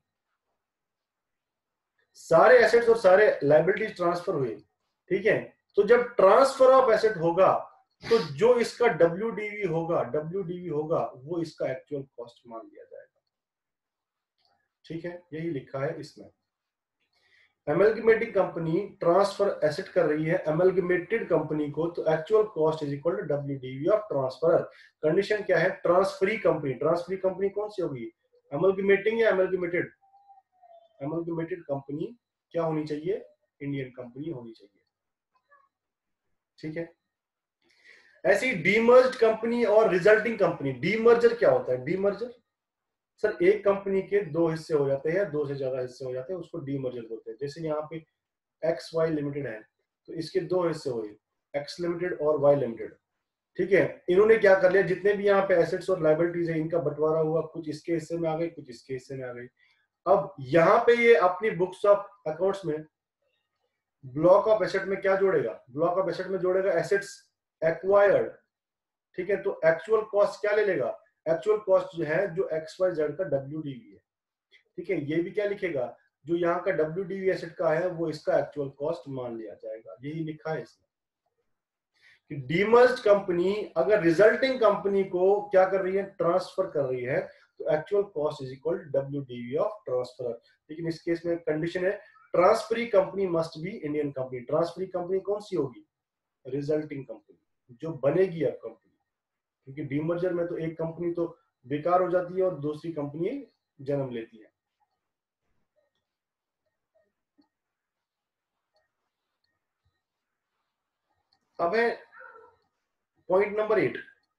S1: सारे एसेट्स और सारे लायबिलिटीज ट्रांसफर हुए, ठीक है, तो जब ट्रांसफर ऑफ एसेट होगा तो जो इसका WDV होगा वो इसका एक्चुअल कॉस्ट मान लिया जाएगा। ठीक है, यही लिखा है इसमें। एमलगमेटिंग कंपनी ट्रांसफर एसेट कर रही है एमलगमेटेड कंपनी को, तो actual cost is equal to WDV of transfer. Condition क्या है? Transferee company. ट्रांसफरी कंपनी कौन सी होगी? एमलगमेटिंग या एमलगमेटेड? एमलगमेटेड कंपनी क्या होनी चाहिए? इंडियन कंपनी होनी चाहिए। ठीक है, ऐसी डीमर्ज्ड कंपनी और रिजल्टिंग कंपनी। डीमर्जर क्या होता है? डीमर्जर सर, एक कंपनी के दो हिस्से हो जाते हैं, दो से ज्यादा हिस्से हो जाते हैं, उसको डीमर्जर बोलते हैं। जैसे यहाँ पे XY लिमिटेड है, तो इसके दो हिस्से हुए, X लिमिटेड और Y लिमिटेड। ठीक है, इन्होंने क्या कर लिया, जितने भी यहाँ पे एसेट्स और लायबिलिटीज है इनका बंटवारा हुआ, कुछ इसके हिस्से में आ गई, कुछ इसके हिस्से में आ गई। अब यहाँ पे ये अपनी बुक्स ऑफ अकाउंट्स में ब्लॉक ऑफ एसेट में क्या जोड़ेगा? ब्लॉक ऑफ एसेट में जोड़ेगा एसेट्स एक्वायर्ड। ठीक है, तो एक्चुअल कॉस्ट क्या ले लेगा? एक्चुअल कॉस्ट जो है, जो XYZ का WDV है। ठीक है, ये भी क्या लिखेगा? जो यहाँ का WDV एसेट का है वो इसका एक्चुअल कॉस्ट मान लिया जाएगा। यही लिखा है इसमें कि डीमर्ज्ड कंपनी अगर रिजल्टिंग कंपनी को क्या कर रही है? ट्रांसफर कर रही है, तो actual cost is equal to WDV of transfer. लेकिन इस केस में कंडीशन है, transferee company must be Indian company. Transferee company कौन सी होगी? रिजल्टिंग कंपनी, जो बनेगी अब कंपनी। क्योंकि डीमर्जर में तो एक कंपनी तो बेकार हो जाती है और दूसरी कंपनी जन्म लेती है। अब है point number 8,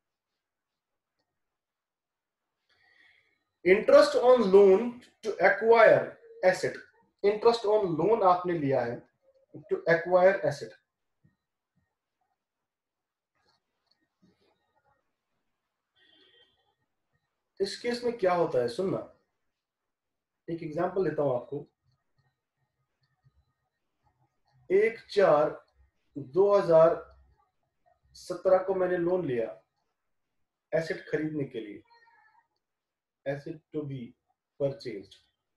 S1: interest on loan to acquire asset. Interest on loan आपने लिया है टू एक्वायर एसेट। इस केस में क्या होता है सुनना, एक एग्जांपल देता हूं आपको। 1/4/2017 को मैंने लोन लिया एसेट खरीदने के लिए, एसेट टू बी परचेज्ड।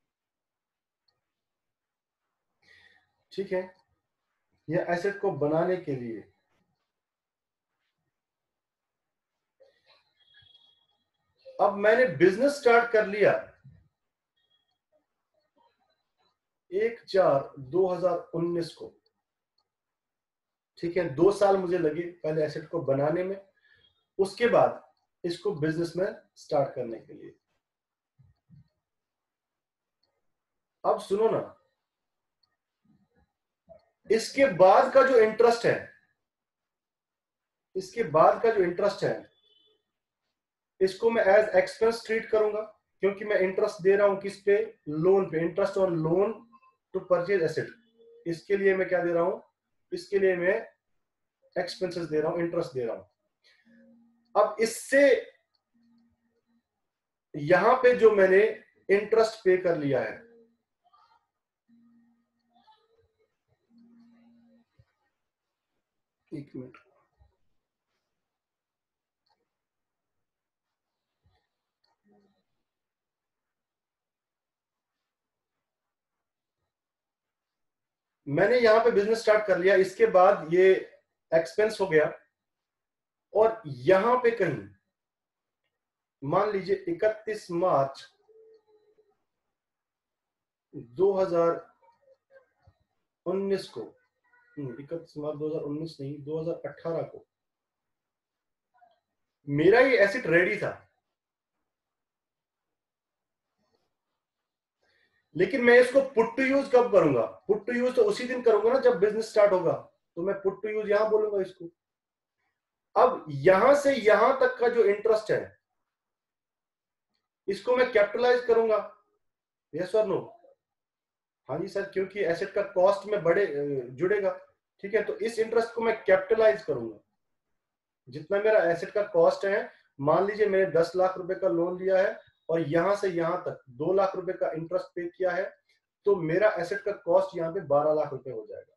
S1: ठीक है, या एसेट को बनाने के लिए। अब मैंने बिजनेस स्टार्ट कर लिया 1/4/2019 को। ठीक है, 2 साल मुझे लगे पहले एसेट को बनाने में, उसके बाद इसको बिजनेस में स्टार्ट करने के लिए। अब सुनो ना, इसके बाद का जो इंटरेस्ट है, इसके बाद का जो इंटरेस्ट है, इसको मैं एज एक्सपेंस ट्रीट करूंगा, क्योंकि मैं इंटरेस्ट दे रहा हूं किस पे? लोन पे। Interest on loan to purchase asset, इसके लिए मैं क्या दे रहा हूं? इसके लिए मैं एक्सपेंसेस दे रहा हूं, इंटरेस्ट दे रहा हूं। अब इससे यहां पे जो मैंने इंटरेस्ट पे कर लिया है, एक मिनट, मैंने यहाँ पे बिजनेस स्टार्ट कर लिया, इसके बाद ये एक्सपेंस हो गया, और यहां पे कहीं मान लीजिए 31 मार्च 2019 को, 31 मार्च 2019 नहीं, 2018 को मेरा ये एसेट रेडी था, लेकिन मैं इसको पुट टू यूज कब करूंगा? पुट टू यूज तो उसी दिन करूंगा ना जब बिजनेस स्टार्ट होगा, तो मैं पुट टू यूज यहां बोलूंगा इसको। अब यहां से यहां तक का जो इंटरेस्ट है इसको मैं कैपिटलाइज करूंगा, यस और नो? हाँ जी सर, क्योंकि एसेट का कॉस्ट में बड़े जुड़ेगा, ठीक है, तो इस इंटरेस्ट को मैं कैपिटलाइज करूंगा। जितना मेरा एसेट का कॉस्ट है, मान लीजिए मैंने 10 लाख रुपए का लोन लिया है और यहां से यहां तक 2 लाख रुपए का इंटरेस्ट पे किया है, तो मेरा एसेट का कॉस्ट यहां पे 12 लाख रुपए हो जाएगा।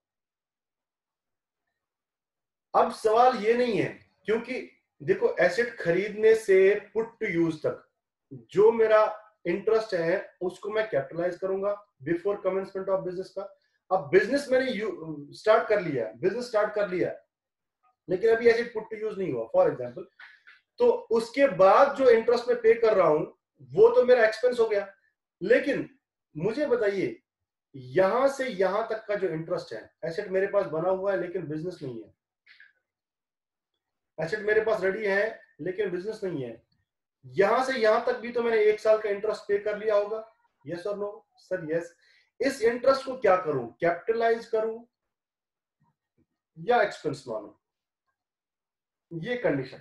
S1: अब सवाल ये नहीं है, क्योंकि देखो एसेट खरीदने से पुट टू यूज तक जो मेरा इंटरेस्ट है उसको मैं कैपिटलाइज करूंगा बिफोर कमेंसमेंट ऑफ बिजनेस का। अब बिजनेस मैंने स्टार्ट कर लिया, बिजनेस स्टार्ट कर लिया, लेकिन अभी एसेट पुट टू यूज नहीं हुआ फॉर एग्जांपल, तो उसके बाद जो इंटरेस्ट मैं पे कर रहा हूं वो तो मेरा एक्सपेंस हो गया। लेकिन मुझे बताइए, यहां से यहां तक का जो इंटरेस्ट है, एसेट मेरे पास बना हुआ है लेकिन बिजनेस नहीं है, एसेट मेरे पास रेडी है लेकिन बिजनेस नहीं है, यहां से यहां तक भी तो मैंने 1 साल का इंटरेस्ट पे कर लिया होगा, यस और नो? Sir yes. इस इंटरेस्ट को क्या करूं, कैपिटलाइज करूं या एक्सपेंस मानूं, ये कंडीशन।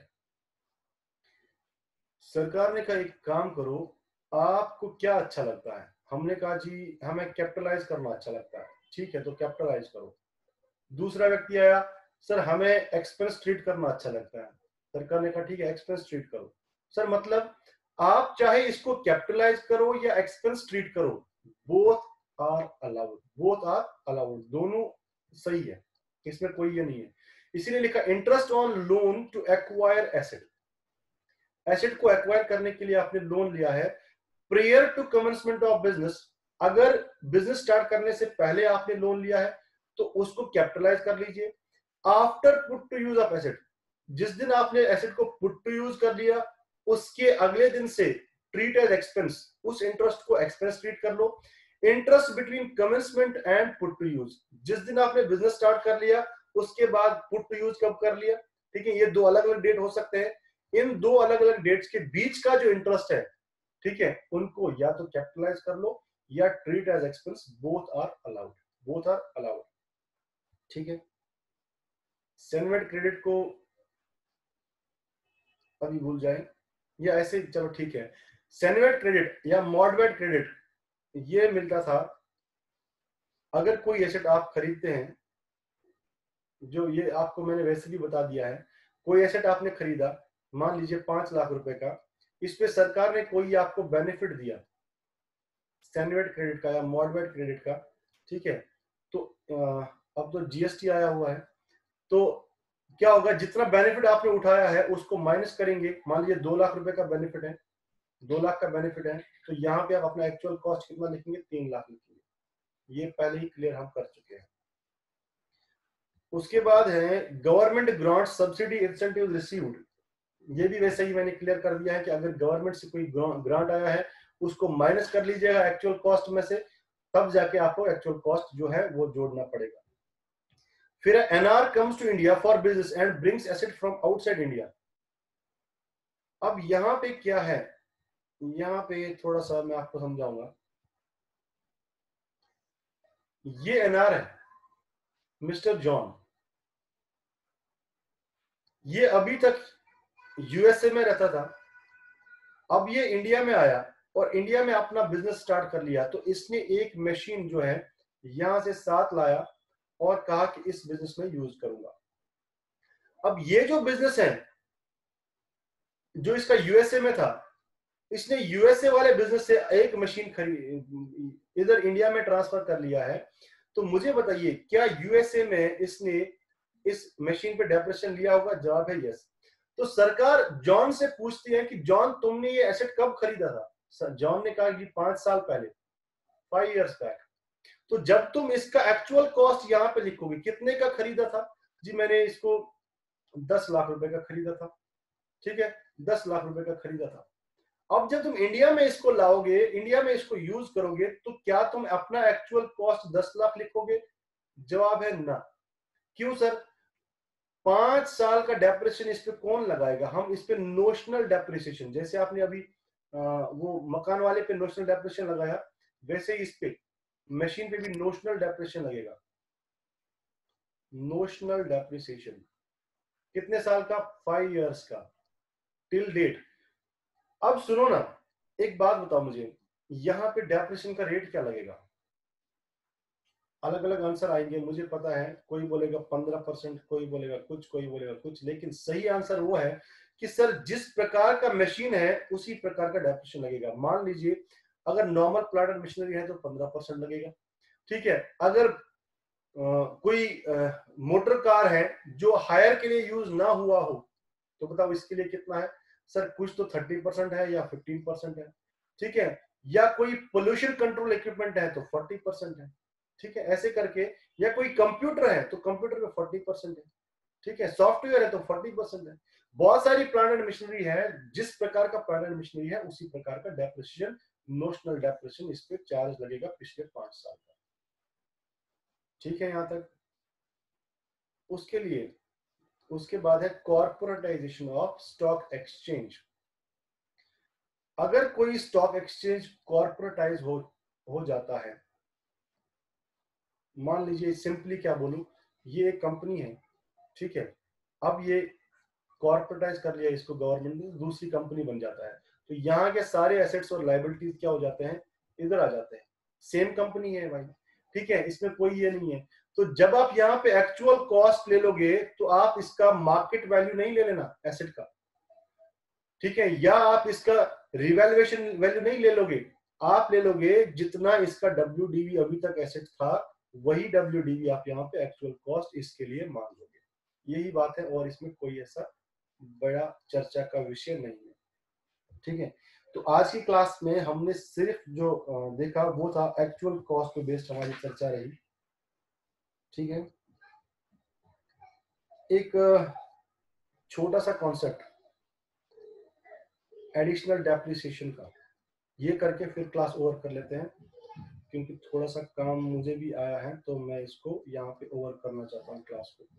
S1: सरकार ने कहा एक काम करो, आपको क्या अच्छा लगता है? हमने कहा जी हमें कैपिटलाइज करना अच्छा लगता है, ठीक है तो कैपिटलाइज करो। दूसरा व्यक्ति आया, सर हमें एक्सपेंस ट्रीट करना अच्छा लगता है। सरकार ने कहा ठीक है एक्सपेंस ट्रीट करो। सर मतलब आप चाहे इसको कैपिटलाइज करो या एक्सपेंस ट्रीट करो, both are allowed, both are allowed, दोनों सही है, इसमें कोई ये नहीं है। इसीलिए लिखा interest on loan to acquire asset, asset को एक्वायर करने के लिए आपने लोन लिया है prior to commencement of business. अगर बिजनेस स्टार्ट करने से पहले आपने लोन लिया है तो उसको कैपिटलाइज कर लीजिए। After put to use of asset, जिस दिन आपने एसेट को पुट टू यूज कर लिया उसके अगले दिन से ट्रीट एज एक्सपेंस, उस इंटरेस्ट को एक्सपेंस ट्रीट कर लो। Interest between commencement and put to use, जिस दिन आपने बिजनेस स्टार्ट कर लिया उसके बाद पुट टू यूज कब कर लिया, ठीक है, ये दो अलग अलग डेट हो सकते हैं। इन दो अलग अलग डेट्स के बीच का जो इंटरेस्ट है, ठीक है, उनको या तो कैपिटलाइज कर लो या treat as expense, both are allowed, both are allowed, ठीक है। सेनवेट क्रेडिट को अभी भूल जाए या ऐसे, चलो ठीक है। सेनवेट क्रेडिट या मॉडवेट क्रेडिट ये मिलता था अगर कोई एसेट आप खरीदते हैं, जो ये आपको मैंने वैसे भी बता दिया है, कोई एसेट आपने खरीदा मान लीजिए 5 लाख रुपए का, इस पे सरकार ने कोई आपको बेनिफिट दिया सेनवेट क्रेडिट का या मॉडवेट क्रेडिट का, ठीक है, तो अब तो जीएसटी आया हुआ है, तो क्या होगा, जितना बेनिफिट आपने उठाया है उसको माइनस करेंगे। मान लीजिए 2 लाख रुपए का बेनिफिट है, 2 लाख का बेनिफिट है, तो यहाँ पे आप अपना एक्चुअल कॉस्ट कितना लिखेंगे, 3 लाख लिखेंगे। ये पहले ही क्लियर हम कर चुके हैं। उसके बाद है government grant subsidy incentive received, ये भी वैसे ही मैंने क्लियर कर दिया है कि अगर गवर्नमेंट से कोई ग्रांट आया है उसको माइनस कर लीजिएगा एक्चुअल कॉस्ट में से, तब जाके आपको एक्चुअल कॉस्ट जो है वो जोड़ना पड़ेगा। फिर NR comes to India for business and brings asset from outside India. अब यहां पे क्या है, यहां पे थोड़ा सा मैं आपको समझाऊंगा। ये एनआर है मिस्टर जॉन, ये अभी तक यूएसए में रहता था, अब ये इंडिया में आया और इंडिया में अपना बिजनेस स्टार्ट कर लिया, तो इसने एक मशीन जो है यहां से साथ लाया और कहा कि इस बिजनेस में यूज करूंगा। अब ये जो बिजनेस है जो इसका यूएसए में था, इसने यूएसए वाले बिजनेस से एक मशीन खरीद इधर इंडिया में ट्रांसफर कर लिया है। तो मुझे बताइए क्या यूएसए में इसने इस मशीन पे डेप्रेशन लिया होगा? जवाब है यस। तो सरकार जॉन से पूछती है कि जॉन तुमने ये एसेट कब खरीदा था? जॉन ने कहा कि 5 साल पहले, 5 years बैक। तो जब तुम इसका एक्चुअल कॉस्ट यहाँ पे लिखोगे, कितने का खरीदा था जी, मैंने इसको 10 लाख रुपए का खरीदा था, ठीक है, 10 लाख रुपए का खरीदा था। अब जब तुम इंडिया में इसको लाओगे, इंडिया में इसको यूज करोगे, तो क्या तुम अपना एक्चुअल कॉस्ट 10 लाख लिखोगे? जवाब है ना। क्यों सर? 5 साल का डेप्रिसिएशन इस पे कौन लगाएगा? हम इस पे नोशनल डेप्रिसिएशन, जैसे आपने अभी वो मकान वाले पे नोशनल डेप्रिसिएशन लगाया, वैसे इस पे मशीन पे भी नोशनल डेप्रिसिएशन लगेगा। नोशनल डेप्रिसिएशन कितने साल का? 5 इयर्स का, टिल डेट। अब सुनो ना, एक बात बताओ मुझे, यहाँ पे डेप्रिसिएशन का रेट क्या लगेगा? अलग अलग आंसर आएंगे, मुझे पता है, कोई बोलेगा 15%, कोई बोलेगा कुछ, कोई बोलेगा कुछ, लेकिन सही आंसर वो है कि सर जिस प्रकार का मशीन है उसी प्रकार का डेप्रिसिएशन लगेगा। मान लीजिए अगर नॉर्मल प्लांट एंड मशीनरी है तो 15% लगेगा, ठीक है। अगर कोई मोटर कार है जो हायर के लिए यूज ना हुआ हो, तो बताओ इसके लिए कितना है? सर कुछ तो 30% है या 15% है, ठीक है। या कोई पोल्यूशन कंट्रोल इक्विपमेंट है तो 40% है, ठीक है। ऐसे करके, या कोई कंप्यूटर है तो कंप्यूटर में 40% है, ठीक है। सॉफ्टवेयर है तो 40% है। बहुत सारी प्लांट एंड मशीनरी है, जिस प्रकार का प्लांट एंड मशीनरी है उसी प्रकार का डेप्रिसिएशन, नोशनल डेप्रिसिएशन इस पे चार्ज लगेगा पिछले 5 साल का, ठीक है। यहां तक उसके लिए, उसके बाद है कॉर्पोरेटाइजेशन ऑफ स्टॉक एक्सचेंज। अगर कोई स्टॉक एक्सचेंज कॉर्पोरेटाइज हो जाता है, मान लीजिए सिंपली क्या बोलूं, ये एक कंपनी है, ठीक है। अब ये कॉर्पोरेटाइज कर लिया इसको गवर्नमेंट ने, दूसरी कंपनी बन जाता है, तो यहाँ के सारे एसेट्स और लायबिलिटीज क्या हो जाते हैं? इधर आ जाते हैं। सेम कंपनी है भाई, ठीक है, इसमें कोई ये नहीं है। तो जब आप यहाँ पे एक्चुअल कॉस्ट ले लोगे तो आप इसका मार्केट वैल्यू नहीं ले लेना एसेट का, ठीक है, या आप इसका रिवैल्यूएशन वैल्यू नहीं ले लोगे, आप ले लोगे जितना इसका WDV अभी तक एसेट था, वही WDV आप यहाँ पे एक्चुअल कॉस्ट इसके लिए मान लोगे। यही बात है, और इसमें कोई ऐसा बड़ा चर्चा का विषय नहीं है, ठीक है। तो आज की क्लास में हमने सिर्फ जो देखा वो था एक्चुअल कॉस्ट पे बेस्ड हमारी चर्चा रही, ठीक है। एक छोटा सा कॉन्सेप्ट एडिशनल डेप्रिसिएशन का, ये करके फिर क्लास ओवर कर लेते हैं, क्योंकि थोड़ा सा काम मुझे भी आया है, तो मैं इसको यहाँ पे ओवर करना चाहता हूँ क्लास को।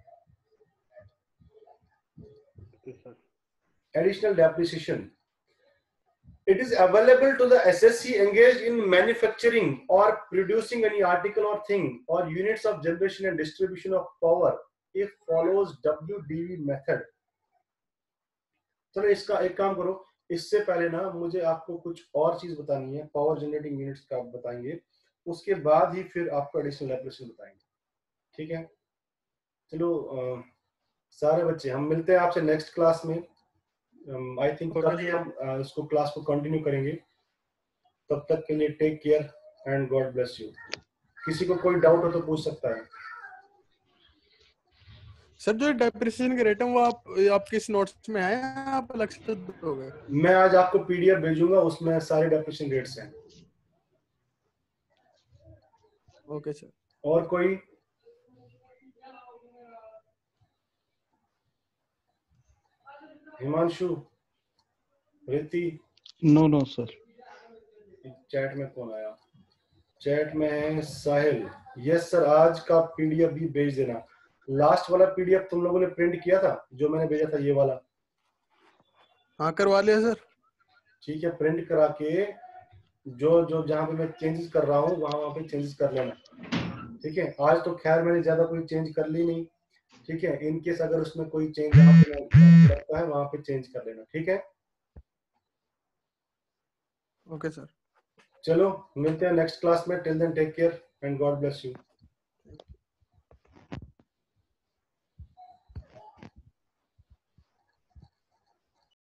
S1: Additional depreciation. It is available to the SSC engaged in manufacturing or producing any article or thing or units of generation and distribution of power if follows WDV method. चलो इसका एक काम करो, इससे पहले ना मुझे आपको कुछ और चीज बतानी है, पावर जनरेटिंग यूनिट्स का आप बताएंगे, उसके बाद ही फिर आपको एडिशनल डेप्रिसिएशन बताएंगे, ठीक है। चलो सारे बच्चे, हम मिलते हैं आपसे नेक्स्ट क्लास में। आई थिंक कल ही हम इसको क्लास को कंटिन्यू करेंगे। तब तक के लिए take care and God bless you. किसी को कोई डाउट हो तो पूछ सकता है।
S3: सर जो डेप्रिसिएशन के रेट है वो आप किस नोट्स में है, आप अलग से दोगे?
S1: मैं आज आपको PDF भेजूंगा, उसमें सारे डेप्रिसिएशन रेट्स हैं।
S3: Okay sir.
S1: और कोई? हिमांशु, रिति?
S4: No sir.
S1: चैट में कौन आया? चैट में है साहिल। यस सर, आज का PDF भी भेज देना। लास्ट वाला PDF तुम लोगों ने प्रिंट किया था जो मैंने भेजा था, ये वाला?
S3: हाँ करवा लिया सर।
S1: ठीक है, प्रिंट करा के जो जो जहाँ पे मैं चेंजेस कर रहा हूँ वहाँ पे चेंजेस कर लेना, ठीक है। आज तो खैर मैंने ज्यादा कोई चेंज कर ली नहीं, ठीक है। इनकेस अगर उसमें कोई चेंज लगता है वहाँ पे चेंज कर लेना, ठीक है।
S3: Okay sir.
S1: चलो मिलते हैं नेक्स्ट क्लास में। Till then take care and God bless you.